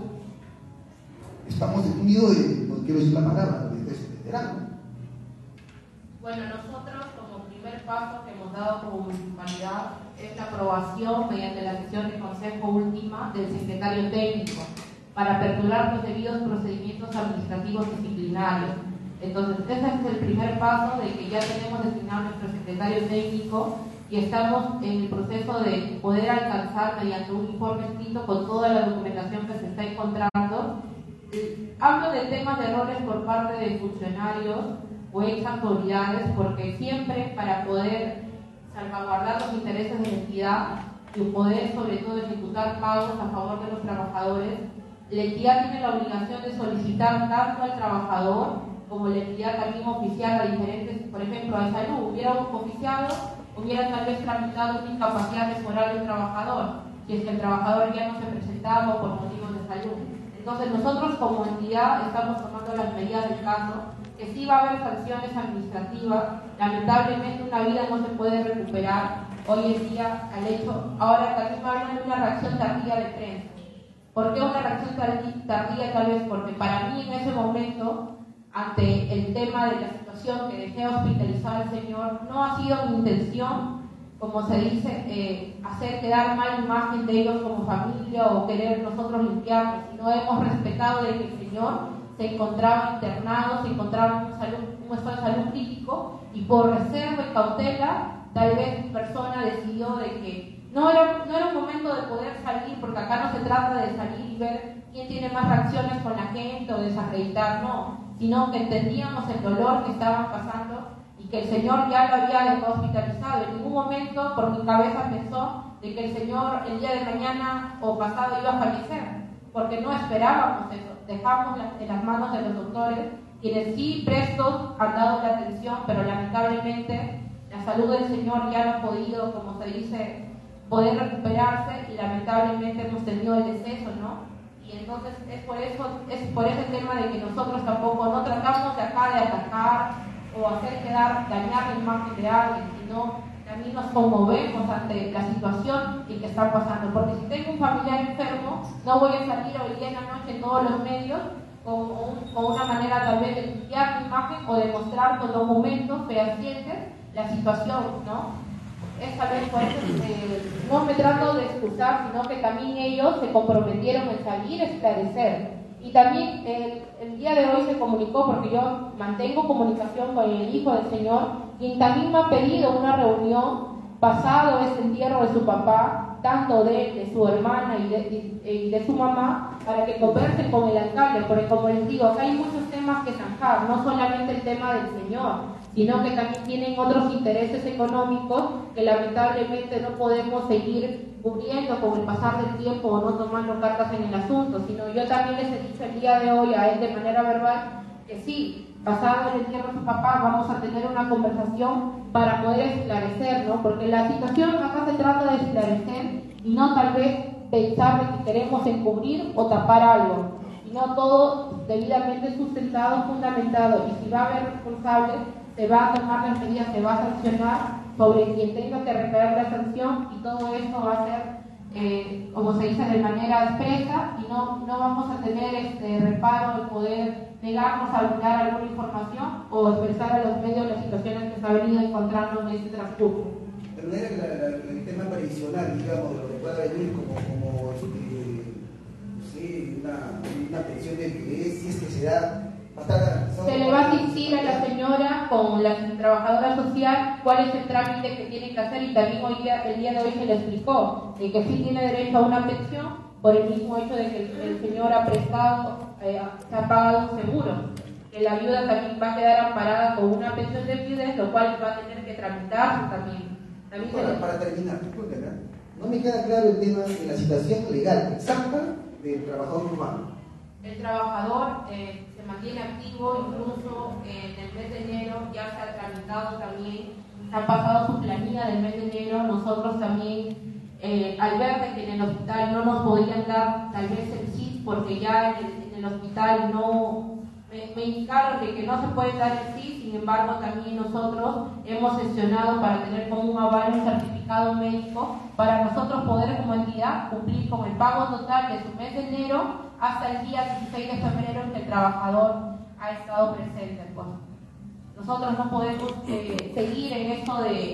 Estamos en un nido no quiero decir la palabra, de desesperado. Bueno, nosotros como primer paso que hemos dado como municipalidad es la aprobación mediante la sesión de consejo última del secretario técnico para aperturar los debidos procedimientos administrativos disciplinarios. Entonces, ese es el primer paso de que ya tenemos designado nuestro secretario técnico y estamos en el proceso de poder alcanzar mediante un informe escrito con toda la documentación que se está encontrando. Hablo de temas de errores por parte de funcionarios o ex autoridades, porque siempre para poder salvaguardar los intereses de la entidad y poder sobre todo ejecutar pagos a favor de los trabajadores, la entidad tiene la obligación de solicitar tanto al trabajador como la entidad también oficial a diferentes, por ejemplo, a salud, hubiera oficiado, hubiera tal vez tramitado una incapacidad temporal del trabajador, si es que el trabajador ya no se presentaba por motivos de salud. Entonces nosotros como entidad estamos tomando las medidas del caso, que sí va a haber sanciones administrativas, lamentablemente una vida no se puede recuperar hoy en día al hecho, ahora también hablan de una reacción tardía de prensa. ¿Por qué una reacción tardía? Tal vez porque para mí en ese momento, ante el tema de la situación que dejé hospitalizar al señor, no ha sido mi intención, como se dice, hacer quedar mal imagen de ellos como familia o querer nosotros limpiarnos, sino hemos respetado de que el señor se encontraba internado, se encontraba en un estado de salud crítico y por reserva y cautela, tal vez mi persona decidió de que no era un momento de poder salir, porque acá no se trata de salir y ver quién tiene más reacciones con la gente o desacreditar, no, sino que entendíamos el dolor que estaban pasando y que el señor ya lo había dejado hospitalizado. En ningún momento por mi cabeza pensó de que el señor el día de mañana o pasado iba a fallecer. porque no esperábamos eso. Dejamos en las manos de los doctores, quienes sí prestos han dado la atención, pero lamentablemente la salud del señor ya no ha podido, como se dice, poder recuperarse, y lamentablemente hemos tenido el deceso, ¿no? Y entonces es por ese tema de que nosotros tampoco no tratamos de acá de atacar o hacer dañar la imagen de alguien, sino también nos conmovemos ante la situación en que está pasando. Porque si tengo un familiar enfermo, no voy a salir hoy día en la noche en todos los medios con una manera tal vez de limpiar mi imagen o de mostrar con documentos fehacientes la situación, ¿no? Es tal vez por eso, no me trato de excusar, sino que también ellos se comprometieron en salir a esclarecer. Y también el día de hoy se comunicó, porque yo mantengo comunicación con el hijo del señor, quien también me ha pedido una reunión pasado ese entierro de su papá, tanto de su hermana y de su mamá, para que conversen con el alcalde, porque como les digo, acá hay muchos temas que zanjar, no solamente el tema del señor, sino que también tienen otros intereses económicos que lamentablemente no podemos seguir cubriendo con el pasar del tiempo o no tomando cartas en el asunto, sino yo también les he dicho el día de hoy a él de manera verbal que sí, pasado el entierro de su papá vamos a tener una conversación para poder esclarecer, ¿no? Porque la situación acá se trata de esclarecer y no tal vez pensar de que queremos encubrir o tapar algo, sino todo debidamente sustentado, fundamentado, y si va a haber responsables, se va a tomar las medidas, se va a sancionar sobre quien tenga que recaer la sanción, y todo esto va a ser, como se dice, de manera expresa, y no vamos a tener reparo de poder negarnos a brindar alguna información o expresar a los medios las situaciones que se ha venido encontrando en este transcurso. De manera que el tema previsional, digamos, de lo que pueda venir como sí, una pensión de viudez, si es que se da. Se le va a asistir a la señora con la trabajadora social cuál es el trámite que tiene que hacer, y también el día de hoy se le explicó de que sí tiene derecho a una pensión por el mismo hecho de que el señor ha prestado, se ha pagado un seguro, que la viuda también va a quedar amparada con una pensión de viudez, lo cual va a tener que tramitarse también. Para terminar, no me queda claro el tema de la situación legal exacta del trabajador urbano. El trabajador se mantiene activo, incluso en el mes de enero ya se ha tramitado también, se ha pasado su planilla del mes de enero. Nosotros también, al ver de que en el hospital no nos podían dar tal vez el CIS, porque ya en el hospital me indicaron de que no se puede dar el CIS, sin embargo también nosotros hemos gestionado para tener como un aval un certificado médico para nosotros poder como entidad cumplir con el pago total de su mes de enero hasta el día 16 de febrero en que el trabajador ha estado presente. Pues nosotros no podemos seguir en esto de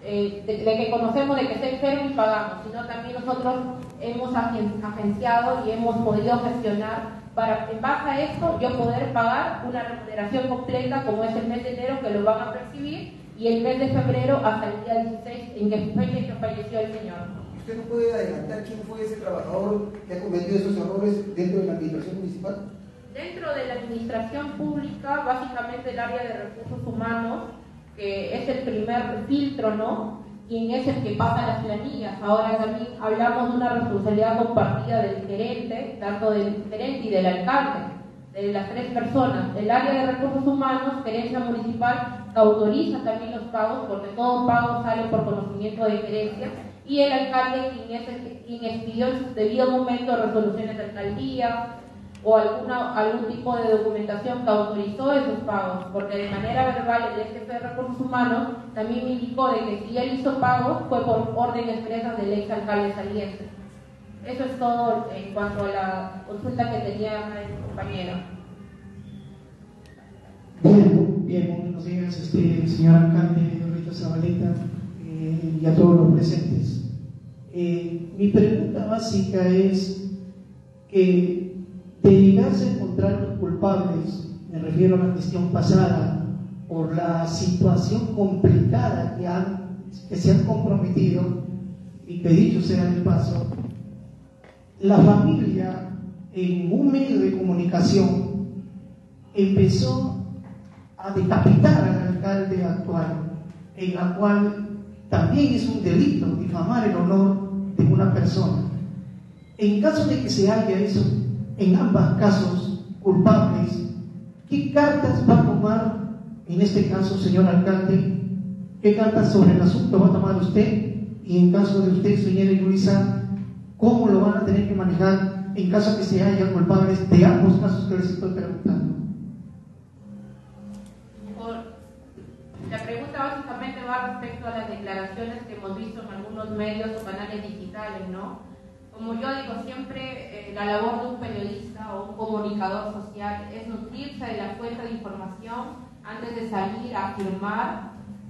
que conocemos de que está enfermo y pagamos, sino también nosotros hemos agenciado y hemos podido gestionar para, en base a esto, yo poder pagar una remuneración completa como es el mes de enero, que lo van a percibir, y el mes de febrero hasta el día 16 en que falleció el señor. ¿Usted no puede adelantar quién fue ese trabajador que ha cometido esos errores dentro de la administración municipal? Dentro de la administración pública, básicamente el área de recursos humanos, que es el primer filtro, ¿no? Quien es el que pasa las planillas. Ahora también hablamos de una responsabilidad compartida del gerente, tanto del gerente y del alcalde, de las tres personas. El área de recursos humanos, gerencia municipal, autoriza también los pagos, porque todo pago sale por conocimiento de gerencia, y el alcalde quien expidió en su debido momento resoluciones de alcaldía o algún tipo de documentación que autorizó esos pagos, porque de manera verbal el jefe de recursos humanos también me indicó de que si él hizo pagos fue por orden expresa del ex alcalde saliente. Eso es todo en cuanto a la consulta que tenía el compañero. Bien, buenos días, señor alcalde Rita Zabaleta, y a todos los presentes. Mi pregunta básica es que de llegarse a encontrar los culpables, me refiero a la gestión pasada, por la situación complicada que se han comprometido, y que dicho sea de paso, la familia en un medio de comunicación empezó a decapitar al alcalde actual, en la cual también es un delito difamar el honor de una persona. En caso de que se haya eso en ambos casos culpables, ¿qué cartas va a tomar, en este caso, señor alcalde? ¿Qué cartas sobre el asunto va a tomar usted? Y en caso de usted, señora Luisa, ¿cómo lo van a tener que manejar en caso que se haya culpables de ambos casos que les estoy preguntando? La pregunta básicamente va respecto a las declaraciones que hemos visto en algunos medios o canales digitales, ¿no? Como yo digo siempre, la labor de un periodista o un comunicador social es nutrirse de la fuente de información antes de salir a afirmar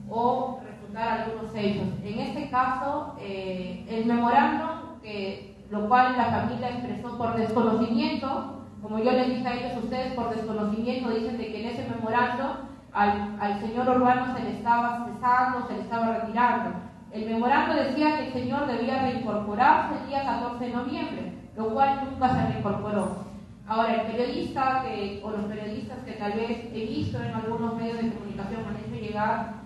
o refutar algunos hechos. En este caso, el memorándum, lo cual la familia expresó por desconocimiento, como yo les dije a ellos, ustedes por desconocimiento dicen de que en ese memorando al señor Urbano se le estaba cesando, se le estaba retirando. El memorando decía que el señor debía reincorporarse el día 14 de noviembre, lo cual nunca se reincorporó. Ahora, el periodista o los periodistas que tal vez he visto en algunos medios de comunicación me han hecho llegar,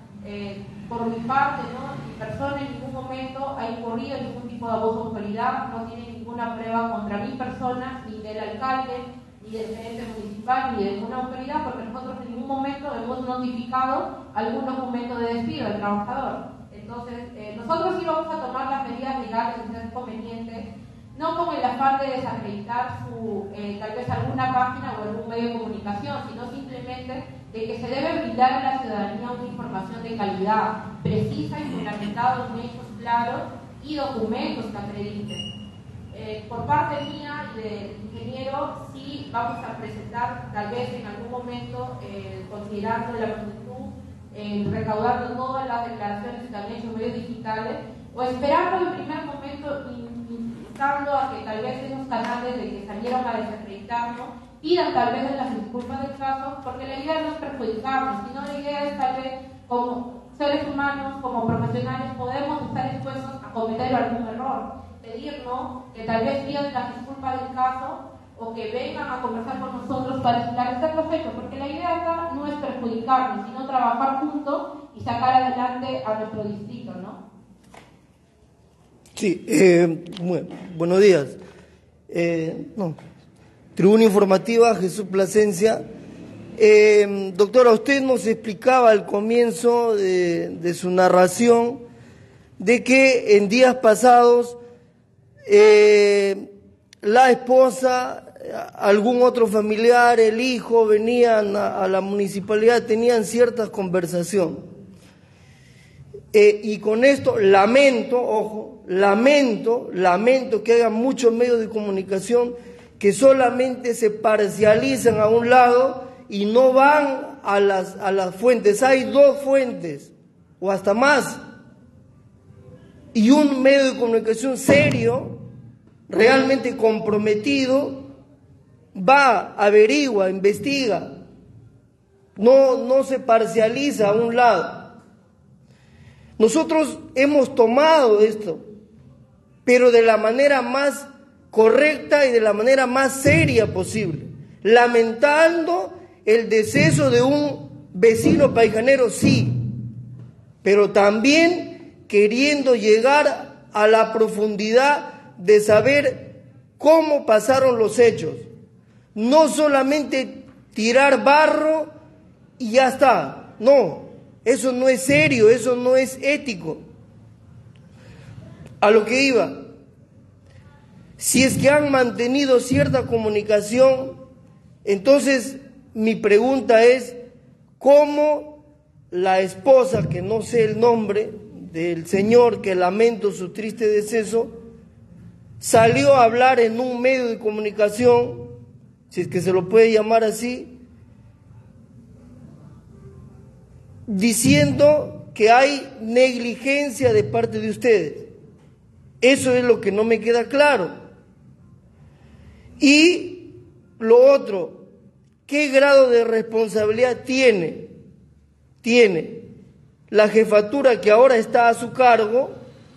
por mi parte, ¿no? Mi persona en ningún momento ha incurrido en ningún tipo de abuso de autoridad, no tiene ninguna prueba contra mi persona, ni del alcalde, ni del gerente municipal, ni de ninguna autoridad, porque nosotros en ningún momento hemos notificado algún documento de despido del trabajador. Entonces, nosotros sí vamos a tomar las medidas legales que sean convenientes, no con el afán de desacreditar tal vez alguna página o algún medio de comunicación, sino simplemente de que se debe brindar a la ciudadanía una información de calidad, precisa y fundamentada en hechos claros y documentos que acrediten. Por parte mía y del ingeniero, sí vamos a presentar, tal vez en algún momento, considerando la magnitud, recaudando todas las declaraciones que han hecho medios digitales, o esperando en primer momento, instando a que tal vez esos canales de que salieron a desacreditarnos pidan tal vez las disculpas del caso, porque la idea no es perjudicarnos, sino la idea es tal vez como seres humanos, como profesionales, podemos estar expuestos a cometer algún error. Pedirnos que tal vez pidan las disculpas del caso o que vengan a conversar con nosotros para esclarecer los hechos, porque la idea acá no es perjudicarnos, sino trabajar juntos y sacar adelante a nuestro distrito, ¿no? Sí, buenos días. Tribuna Informativa, Jesús Plasencia. Doctora, usted nos explicaba al comienzo de su narración de que en días pasados la esposa, algún otro familiar, el hijo, venían a la municipalidad, tenían ciertas conversaciones. Y con esto lamento que haya muchos medios de comunicación que solamente se parcializan a un lado y no van a las fuentes. Hay dos fuentes o hasta más, y un medio de comunicación serio, realmente comprometido, va, averigua, investiga, no se parcializa a un lado. Nosotros hemos tomado esto, pero de la manera más correcta y de la manera más seria posible, lamentando el deceso de un vecino paijanero, sí, pero también queriendo llegar a la profundidad de saber cómo pasaron los hechos, no solamente tirar barro y ya está, no, eso no es serio, eso no es ético. A lo que iba, si es que han mantenido cierta comunicación, entonces mi pregunta es, ¿cómo la esposa, que no sé el nombre del señor, que lamento su triste deceso, salió a hablar en un medio de comunicación, si es que se lo puede llamar así, diciendo que hay negligencia de parte de ustedes? Eso es lo que no me queda claro. Y lo otro, ¿qué grado de responsabilidad tiene la jefatura que ahora está a su cargo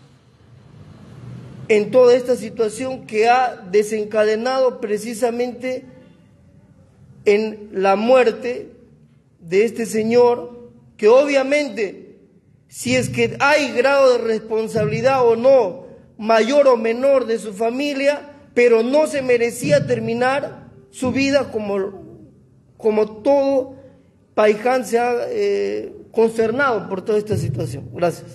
en toda esta situación que ha desencadenado precisamente en la muerte de este señor, que obviamente, si es que hay grado de responsabilidad o no, mayor o menor, de su familia, pero no se merecía terminar su vida como todo Paiján se ha consternado por toda esta situación. Gracias.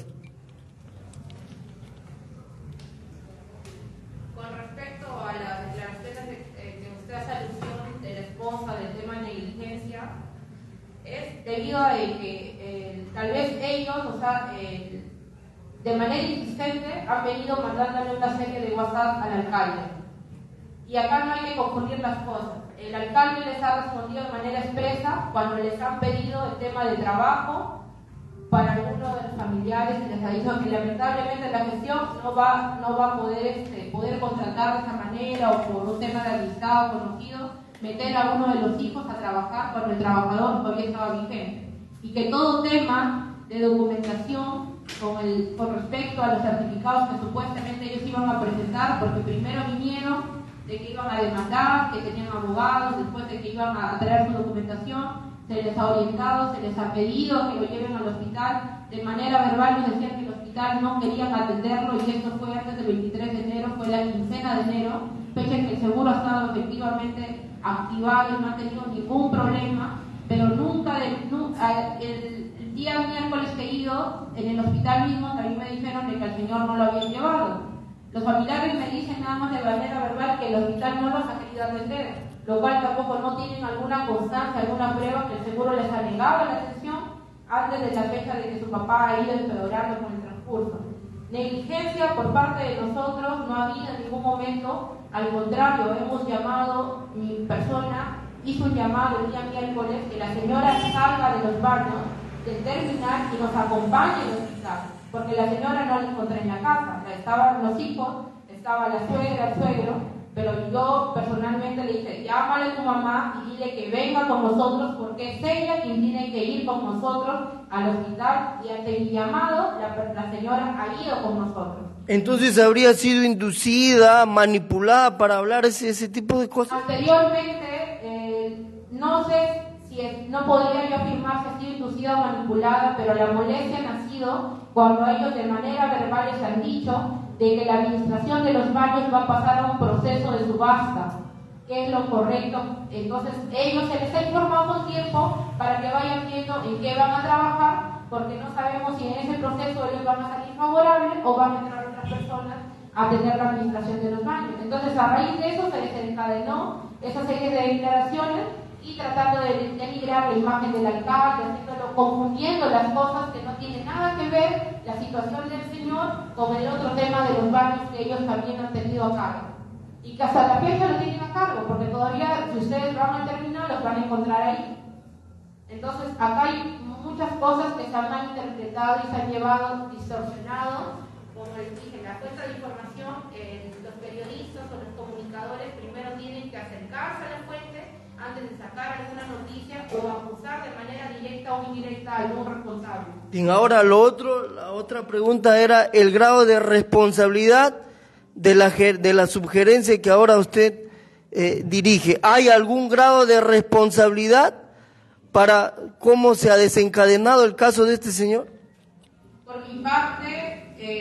Con respecto a las declaraciones que usted hace alusión de la esposa del tema de negligencia, es debido a que tal vez ellos, de manera insistente, han venido mandándole una serie de WhatsApp al alcalde. Y acá no hay que confundir las cosas. El alcalde les ha respondido de manera expresa cuando les han pedido el tema de trabajo para algunos de los familiares y les ha dicho que lamentablemente la gestión no va a poder contratar de esa manera o por un tema de amistad o conocido, meter a uno de los hijos a trabajar cuando el trabajador todavía estaba vigente. Y que todo tema de documentación con respecto a los certificados que supuestamente ellos iban a presentar, porque primero vinieron de que iban a demandar, que tenían abogados, después de que iban a traer su documentación, se les ha orientado, se les ha pedido que lo lleven al hospital. De manera verbal nos decían que el hospital no querían atenderlo y esto fue antes del 23 de enero, fue la quincena de enero, fecha en que el seguro ha estado efectivamente activado y no ha tenido ningún problema, pero nunca el día miércoles que he ido, en el hospital mismo también me dijeron de que al señor no lo habían llevado. Los familiares me dicen nada más de manera verbal que el hospital no los ha querido atender, lo cual tampoco no tienen alguna constancia, alguna prueba que el seguro les ha negado la atención antes de la fecha de que su papá ha ido empeorando con el transcurso. Negligencia por parte de nosotros no ha habido en ningún momento, al contrario, hemos llamado, mi persona hizo un llamado el día miércoles que la señora salga de los baños del terminal y nos acompañe al hospital, porque la señora no la encontré en la casa, estaban los hijos, estaba la suegra, el suegro, pero yo personalmente le dije, llámale a tu mamá y dile que venga con nosotros porque es ella quien tiene que ir con nosotros al hospital, y ante mi llamado la señora ha ido con nosotros. Entonces habría sido inducida, manipulada para hablar ese tipo de cosas. Anteriormente, no sé si no podría yo afirmar si ha sido inducida o manipulada, pero la molestia ha nacido cuando ellos de manera verbal les han dicho de que la administración de los baños va a pasar a un proceso de subasta, que es lo correcto. Entonces ellos se les ha informado con tiempo para que vayan viendo en qué van a trabajar, porque no sabemos si en ese proceso ellos van a salir favorables o van a entrar otras personas a tener la administración de los baños. Entonces a raíz de eso se desencadenó esa serie de declaraciones y tratando de denigrar la imagen del alcalde, confundiendo las cosas que no tienen nada que ver la situación del señor con el otro tema de los baños que ellos también han tenido a cargo. Y que hasta la fecha lo tienen a cargo, porque todavía si ustedes van al terminal los van a encontrar ahí. Entonces acá hay muchas cosas que se han malinterpretado y se han llevado distorsionado. Como les dije, la fuente de información, los periodistas o los comunicadores primero tienen que acercarse a la fuente antes de sacar alguna noticia o acusar de manera directa o indirecta a algún responsable. Bien, ahora la otra pregunta era el grado de responsabilidad de la subgerencia que ahora usted dirige. ¿Hay algún grado de responsabilidad para cómo se ha desencadenado el caso de este señor? Por mi parte,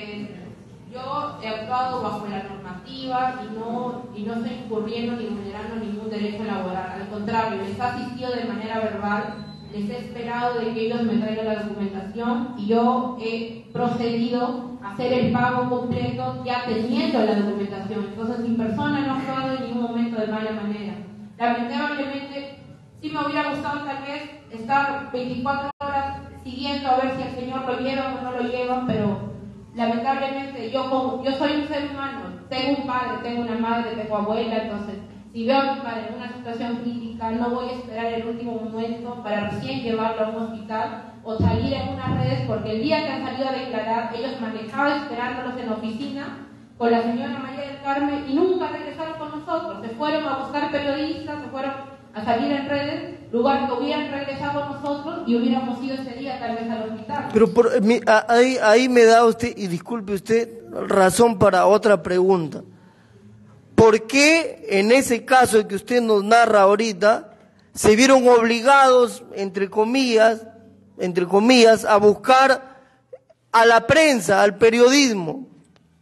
yo he actuado bajo la normativa y no estoy incurriendo ni vulnerando ningún derecho laboral. Al contrario, les he asistido de manera verbal, les he esperado de que ellos me traigan la documentación y yo he procedido a hacer el pago completo ya teniendo la documentación. Entonces mi persona no ha actuado en ningún momento de mala manera. Lamentablemente, sí me hubiera gustado tal vez estar 24 horas siguiendo a ver si el señor lo lleva o no lo lleva, pero lamentablemente yo soy un ser humano, tengo un padre, tengo una madre, tengo abuela, entonces si veo a mi padre en una situación crítica no voy a esperar el último momento para recién llevarlo a un hospital o salir en unas redes, porque el día que han salido a declarar ellos manejaban esperándolos en la oficina con la señora María del Carmen y nunca regresaron con nosotros, se fueron a buscar periodistas, se fueron a salir en redes, lugar que hubieran regresado nosotros y hubiéramos ido ese día tal vez al hospital. Pero ahí me da usted, y disculpe usted, razón para otra pregunta. ¿Por qué en ese caso que usted nos narra ahorita, se vieron obligados, entre comillas, a buscar a la prensa, al periodismo?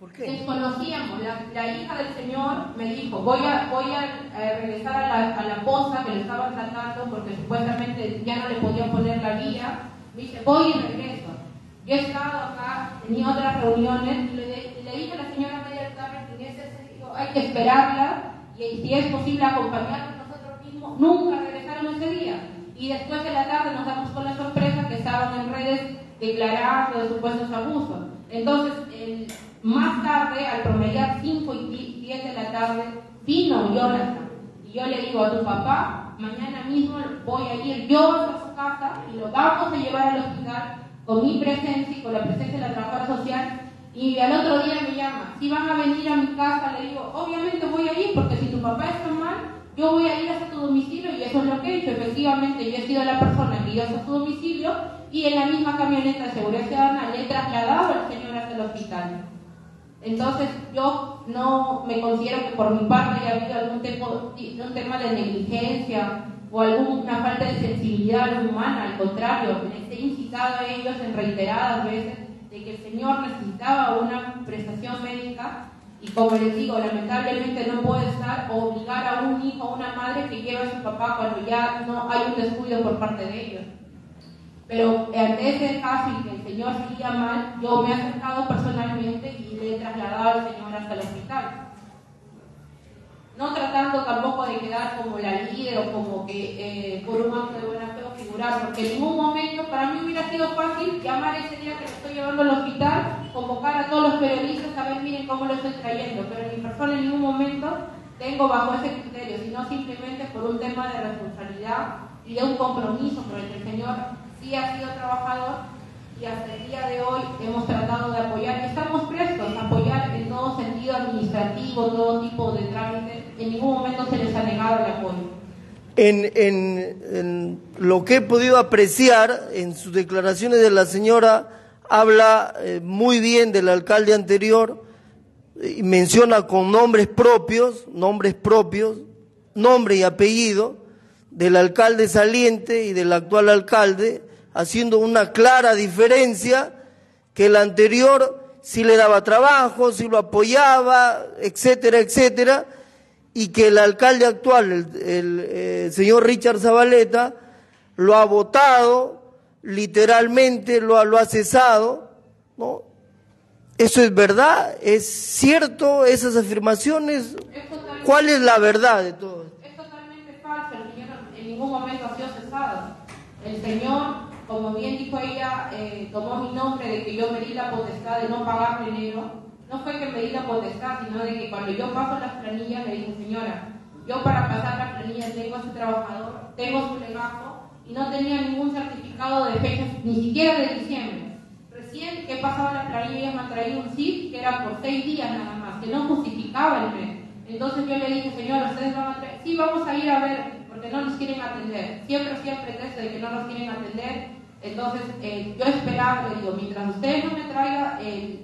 ¿Por qué? Desconocíamos. La hija del señor me dijo, voy a regresar a la posa que le estaban tratando porque supuestamente ya no le podían poner la guía. Me dice, voy y regreso. Yo he estado acá, tenía otras reuniones y le dije a la señora media tarde que en ese sentido hay que esperarla y si es posible acompañarnos nosotros mismos. Nunca regresaron ese día. Y después de la tarde nos damos con la sorpresa que estaban en redes declarando de supuestos abusos. Entonces, más tarde, al promediar 5 y 10 de la tarde, vino Jonathan. Y yo le digo a tu papá, mañana mismo voy a ir yo a su casa y lo vamos a llevar al hospital con mi presencia y con la presencia de la trabajadora social. Y al otro día me llama, si van a venir a mi casa, le digo, obviamente voy a ir porque si tu papá está mal, yo voy a ir hasta tu domicilio y eso es lo que he hecho. Efectivamente, yo he sido la persona que iba hasta tu domicilio y en la misma camioneta de seguridad ciudadana le he trasladado al señor hasta el hospital. Entonces, yo no me considero que por mi parte haya habido algún tema de negligencia o alguna falta de sensibilidad humana. Al contrario, les he incitado a ellos en reiteradas veces de que el señor necesitaba una prestación médica. Y como les digo, lamentablemente no puede estar o obligar a un hijo o una madre que lleve a su papá cuando ya no hay un descuido por parte de ellos. Pero ante ese caso y que el señor seguía mal, yo me he acercado personalmente y le he trasladado al señor hasta el hospital. No tratando tampoco de quedar como la líder o como que por un acto de buena fe o figurar, porque en ningún momento para mí hubiera sido fácil llamar ese día que lo estoy llevando al hospital, convocar a todos los periodistas a ver, miren cómo lo estoy trayendo, pero en mi persona en ningún momento tengo bajo ese criterio, sino simplemente por un tema de responsabilidad y de un compromiso por el que el señor sí ha sido trabajador y hasta el día de hoy hemos tratado de apoyar y estamos prestos a apoyar en todo sentido administrativo, todo tipo de trámites. En ningún momento se les ha negado el apoyo. En lo que he podido apreciar en sus declaraciones de la señora, habla muy bien del alcalde anterior y menciona con nombres propios, nombre y apellido del alcalde saliente y del actual alcalde, haciendo una clara diferencia, que el anterior sí le daba trabajo, sí lo apoyaba, etcétera, etcétera, y que el alcalde actual, el señor Richard Zabaleta, lo ha votado, literalmente lo ha cesado, ¿no? ¿Eso es verdad? ¿Es cierto esas afirmaciones? ¿Cuál es la verdad de todo esto? Es totalmente falso, el señor en ningún momento ha sido cesado. El señor, como bien dijo ella, tomó mi nombre de que yo me di la potestad de no pagar dinero. No fue que me di la potestad, sino de que cuando yo paso las planillas, le dije, señora, yo para pasar las planillas tengo a su trabajador, tengo su legajo, y no tenía ningún certificado de fecha, ni siquiera de diciembre. Recién que pasaba la planilla, ella me ha traído un CIF que era por 6 días nada más, que no justificaba el mes. Entonces yo le dije, señora, ¿ustedes van a traer? Sí, vamos a ir a ver, porque no nos quieren atender. Siempre pretexto de que no nos quieren atender. Entonces yo esperaba, le digo, mientras ustedes no me traigan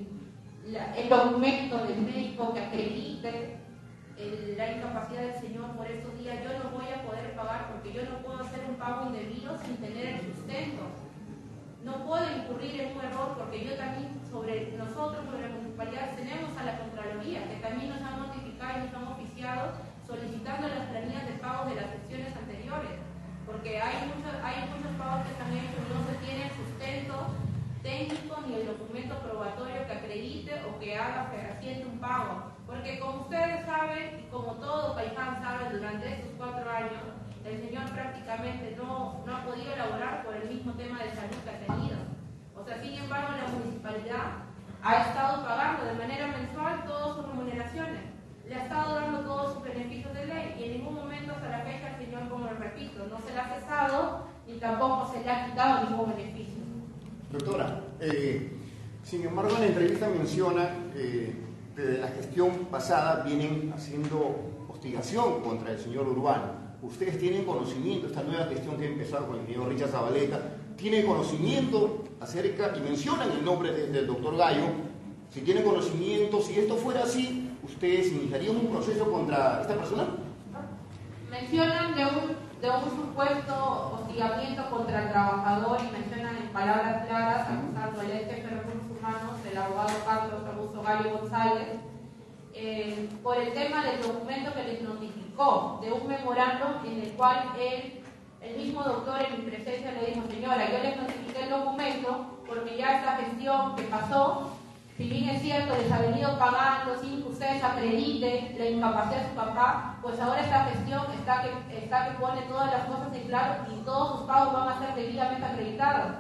el documento del médico que acredite la incapacidad del señor por estos días, yo no voy a poder pagar porque yo no puedo hacer un pago indebido sin tener el sustento. No puedo incurrir en un error porque yo también, nosotros, sobre la municipalidad, tenemos a la Contraloría, que también nos han notificado y nos han oficiado solicitando las planillas de pagos de las sesiones anteriores, porque hay muchos pagos que se han hecho y no se tiene el sustento técnico ni el documento probatorio que acredite o que haga fehaciente un pago. Porque como ustedes saben, y como todo Paiján sabe, durante estos 4 años, el señor prácticamente no ha podido elaborar por el mismo tema de salud que ha tenido. O sea, sin embargo, la municipalidad ha estado pagando de manera mensual todas sus remuneraciones. Le ha estado dando todos sus beneficios de ley y en ningún momento hasta la fecha el señor, como les repito, no se le ha cesado ni tampoco se le ha quitado ningún beneficio. Doctora, sin embargo en la entrevista menciona que desde la gestión pasada vienen haciendo hostigación contra el señor Urbano. ¿Ustedes tienen conocimiento, esta nueva gestión que ha empezado con el señor Richard Zabaleta, tiene conocimiento acerca, y mencionan el nombre del doctor Gallo, si tienen conocimiento, si esto fuera así, ¿ustedes iniciarían un proceso contra esta persona? Mencionan de un supuesto hostigamiento contra el trabajador y mencionan en palabras claras, acusándole al jefe de recursos humanos hermanos, el abogado Carlos Augusto Gallo González, por el tema del documento que les notificó, de un memorando en el cual el mismo doctor en mi presencia le dijo: señora, yo les notifiqué el documento porque ya esta gestión que pasó, si bien es cierto, les ha venido pagando sin que ustedes acrediten la incapacidad de su papá, pues ahora esta gestión está que pone todas las cosas en claro y todos sus pagos van a ser debidamente acreditados.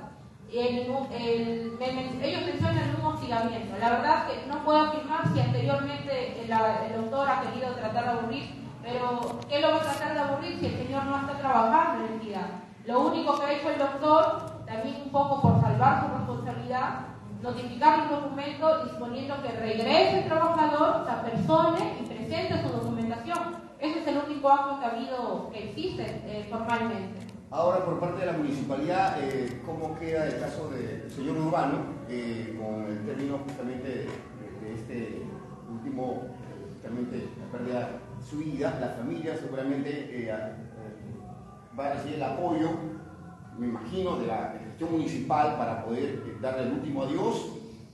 Ellos mencionan un hostigamiento. La verdad que no puedo afirmar si anteriormente el doctor ha querido tratar de aburrir, pero ¿qué lo va a tratar de aburrir si el señor no está trabajando en la entidad? Lo único que ha hecho el doctor, también un poco por salvar su responsabilidad, notificar un documento disponiendo que regrese el trabajador, se apersone y presente su documentación. Ese es el único acto que existe formalmente. Ahora, por parte de la municipalidad, ¿cómo queda el caso del señor Urbano con el término justamente de este último, justamente la pérdida de su vida? La familia seguramente va a recibir el apoyo, me imagino, de la gestión municipal para poder darle el último adiós.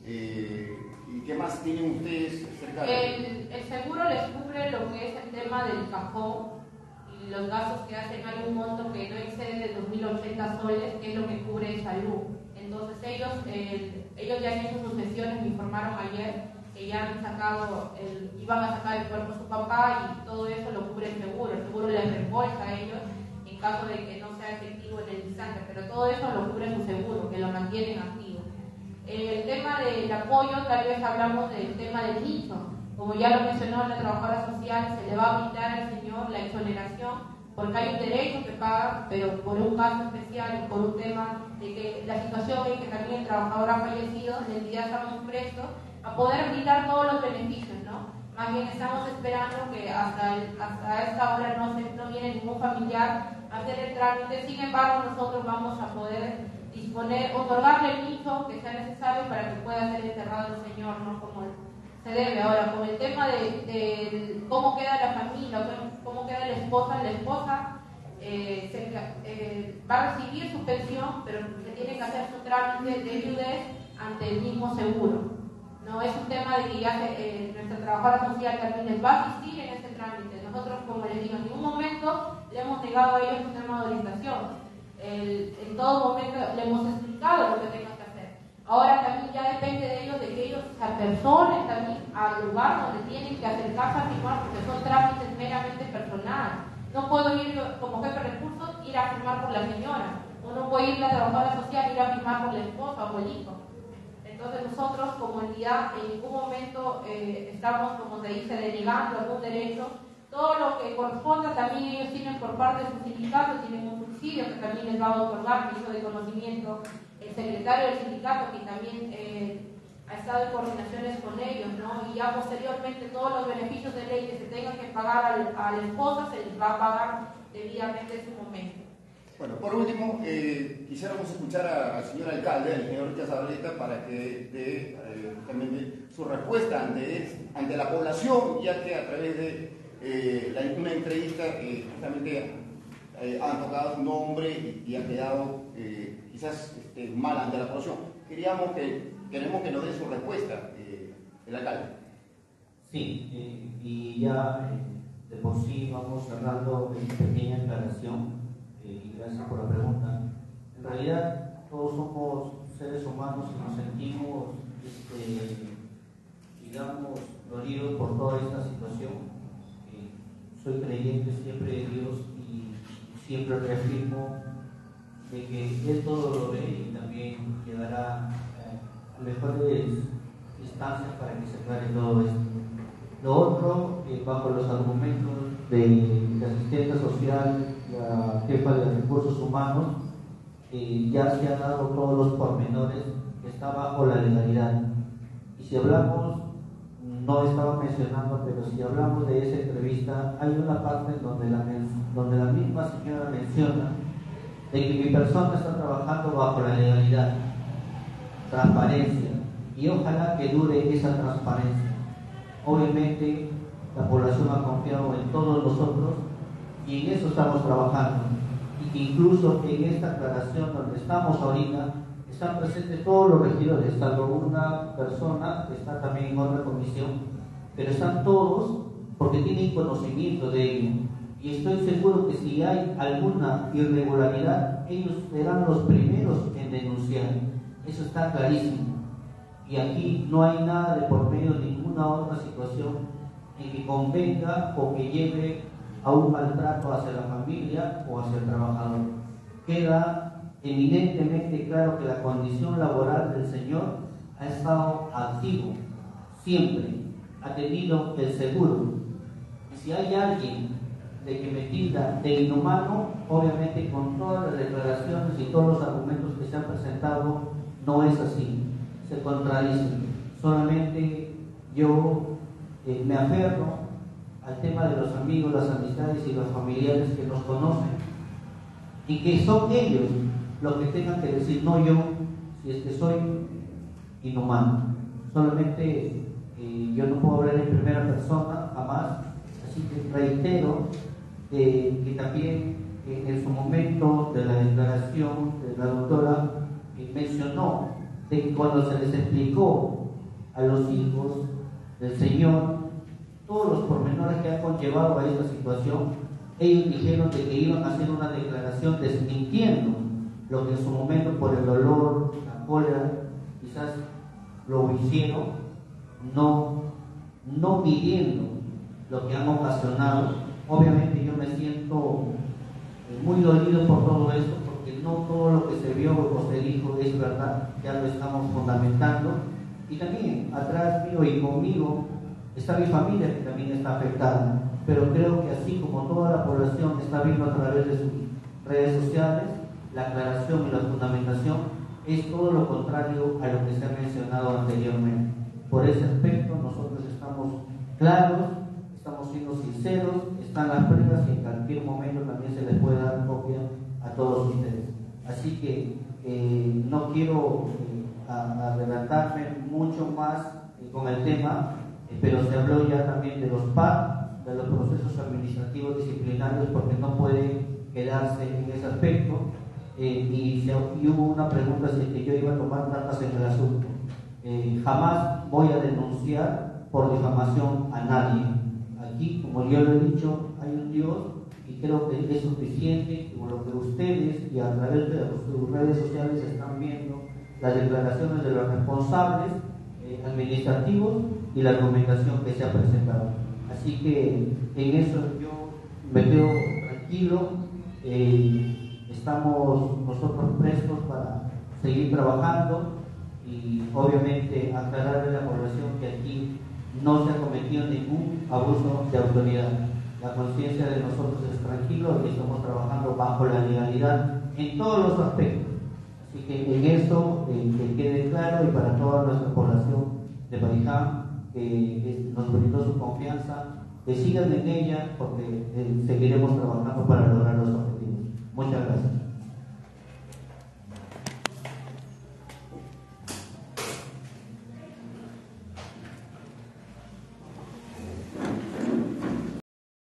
¿Y qué más tienen ustedes cerca de el seguro les cubre lo que es el tema del cajón y los gastos que hacen. Hay un monto que no excede de 2.080 soles, que es lo que cubre salud. Entonces ellos ya han hecho sus gestiones, me informaron ayer que ya han iban a sacar el cuerpo de su papá y todo eso lo cubre el seguro les reembolsa a ellos en caso de que no sea efectivo en el instante, pero todo eso lo cubre su seguro, que lo mantienen activo. El tema del apoyo, tal vez hablamos del tema del nicho. Como ya lo mencionó la trabajadora social, se le va a brindar al señor la exoneración porque hay un derecho que paga, pero por un caso especial y por un tema de que la situación en que también el trabajador ha fallecido, la entidad estamos prestos a poder brindar todos los beneficios, ¿no? Más bien estamos esperando que hasta esta hora no viene ningún familiar a hacer el trámite. Sin embargo, nosotros vamos a poder otorgarle el nicho que sea necesario para que pueda ser enterrado el señor, ¿no? Como se debe. Ahora, con el tema de cómo queda la familia, cómo queda la esposa va a recibir su pensión, pero se tiene que hacer su trámite de viudez ante el mismo seguro. No es un tema de que ya nuestra trabajadora social también les va a asistir en ese trámite. Nosotros, como les digo, en ningún momento le hemos negado a ellos un tema de orientación. En todo momento le hemos explicado lo que tengan que hacer. Ahora también ya depende de ellos, de que ellos se apersonen también al lugar donde tienen que acercarse a firmar, porque son trámites meramente personales. No puedo ir yo como jefe de recursos, ir a firmar por la señora, o no puede ir la trabajadora social, ir a firmar por la esposa o el hijo. Entonces nosotros como entidad en ningún momento estamos, como se dice, denegando algún derecho. Todo lo que corresponda también ellos tienen por parte de su sindicato, tienen un subsidio que también les va a otorgar, me hizo de conocimiento el secretario del sindicato, que también ha estado en coordinaciones con ellos, ¿no? Y ya posteriormente todos los beneficios de ley que se tengan que pagar a la esposa se les va a pagar debidamente en su momento. Bueno, por último, quisiéramos escuchar al señor alcalde, al señor Richard Zabaleta, para que dé justamente su respuesta ante la población, ya que a través de una entrevista justamente han tocado su nombre y ha quedado quizás mal ante la población. Queremos que nos dé su respuesta el alcalde. Sí, y ya de por sí vamos cerrando esta pequeña aclaración. Y gracias por la pregunta. En realidad todos somos seres humanos y nos sentimos, digamos, dolidos por toda esta situación. Soy creyente siempre de Dios y siempre reafirmo de que Él todo lo ve y también llegará a mejores instancias para que se aclare todo esto. Lo otro, bajo los argumentos de la asistente social, la jefa de recursos humanos, ya se han dado todos los pormenores que está bajo la legalidad. Y si hablamos, no estaba mencionando, pero si hablamos de esa entrevista, hay una parte donde la misma señora menciona de que mi persona está trabajando bajo la legalidad, transparencia, y ojalá que dure esa transparencia. Obviamente la población ha confiado en todos nosotros y en eso estamos trabajando, y que incluso en esta aclaración donde estamos ahorita están presentes todos los regidores, salvo una persona que está también en otra comisión, pero están todos porque tienen conocimiento de ello. Y estoy seguro que si hay alguna irregularidad, ellos serán los primeros en denunciar. Eso está clarísimo. Y aquí no hay nada de por medio de ninguna otra situación en que convenga o que lleve a un maltrato hacia la familia o hacia el trabajador. Queda evidentemente claro que la condición laboral del señor ha estado activo, siempre ha tenido el seguro. Y si hay alguien de que me tilda de inhumano, obviamente con todas las declaraciones y todos los argumentos que se han presentado, no es así, se contradicen. Solamente yo me aferro al tema de los amigos, las amistades y los familiares que nos conocen y que son ellos los que tengan que decir, no yo, si es que soy inhumano. Solamente yo no puedo hablar en primera persona, jamás. Así que reitero que también en su momento de la declaración de la doctora mencionó de que cuando se les explicó a los hijos del Señor todos los pormenores que han conllevado a esta situación, ellos dijeron de que iban a hacer una declaración desmintiendo lo que en su momento por el dolor, la cólera, quizás lo hicieron, no midiendo lo que han ocasionado. Obviamente yo me siento muy dolido por todo esto, porque no todo lo que se vio o se dijo es verdad, ya lo estamos fundamentando. Y también atrás mío y conmigo está mi familia, que también está afectada, pero creo que así como toda la población está viendo a través de sus redes sociales, la aclaración y la fundamentación es todo lo contrario a lo que se ha mencionado anteriormente. Por ese aspecto nosotros estamos claros, estamos siendo sinceros, están las pruebas y en cualquier momento también se les puede dar copia a todos ustedes. Así que no quiero adelantarme mucho más con el tema, pero se habló ya también de los PAD, de los procesos administrativos disciplinarios, porque no puede quedarse en ese aspecto. Y hubo una pregunta si es que yo iba a tomar cartas en el asunto. Jamás voy a denunciar por difamación a nadie. Aquí, como yo lo he dicho, hay un Dios y creo que es suficiente con lo que ustedes y a través de sus redes sociales están viendo las declaraciones de los responsables administrativos y la argumentación que se ha presentado. Así que en eso yo me quedo tranquilo. Estamos nosotros prestos para seguir trabajando y obviamente aclararle a la población que aquí no se ha cometido ningún abuso de autoridad. La conciencia de nosotros es tranquilo y estamos trabajando bajo la legalidad en todos los aspectos. Así que en eso que quede claro, y para toda nuestra población de Baiján, que nos brindó su confianza, que sigan en ella porque seguiremos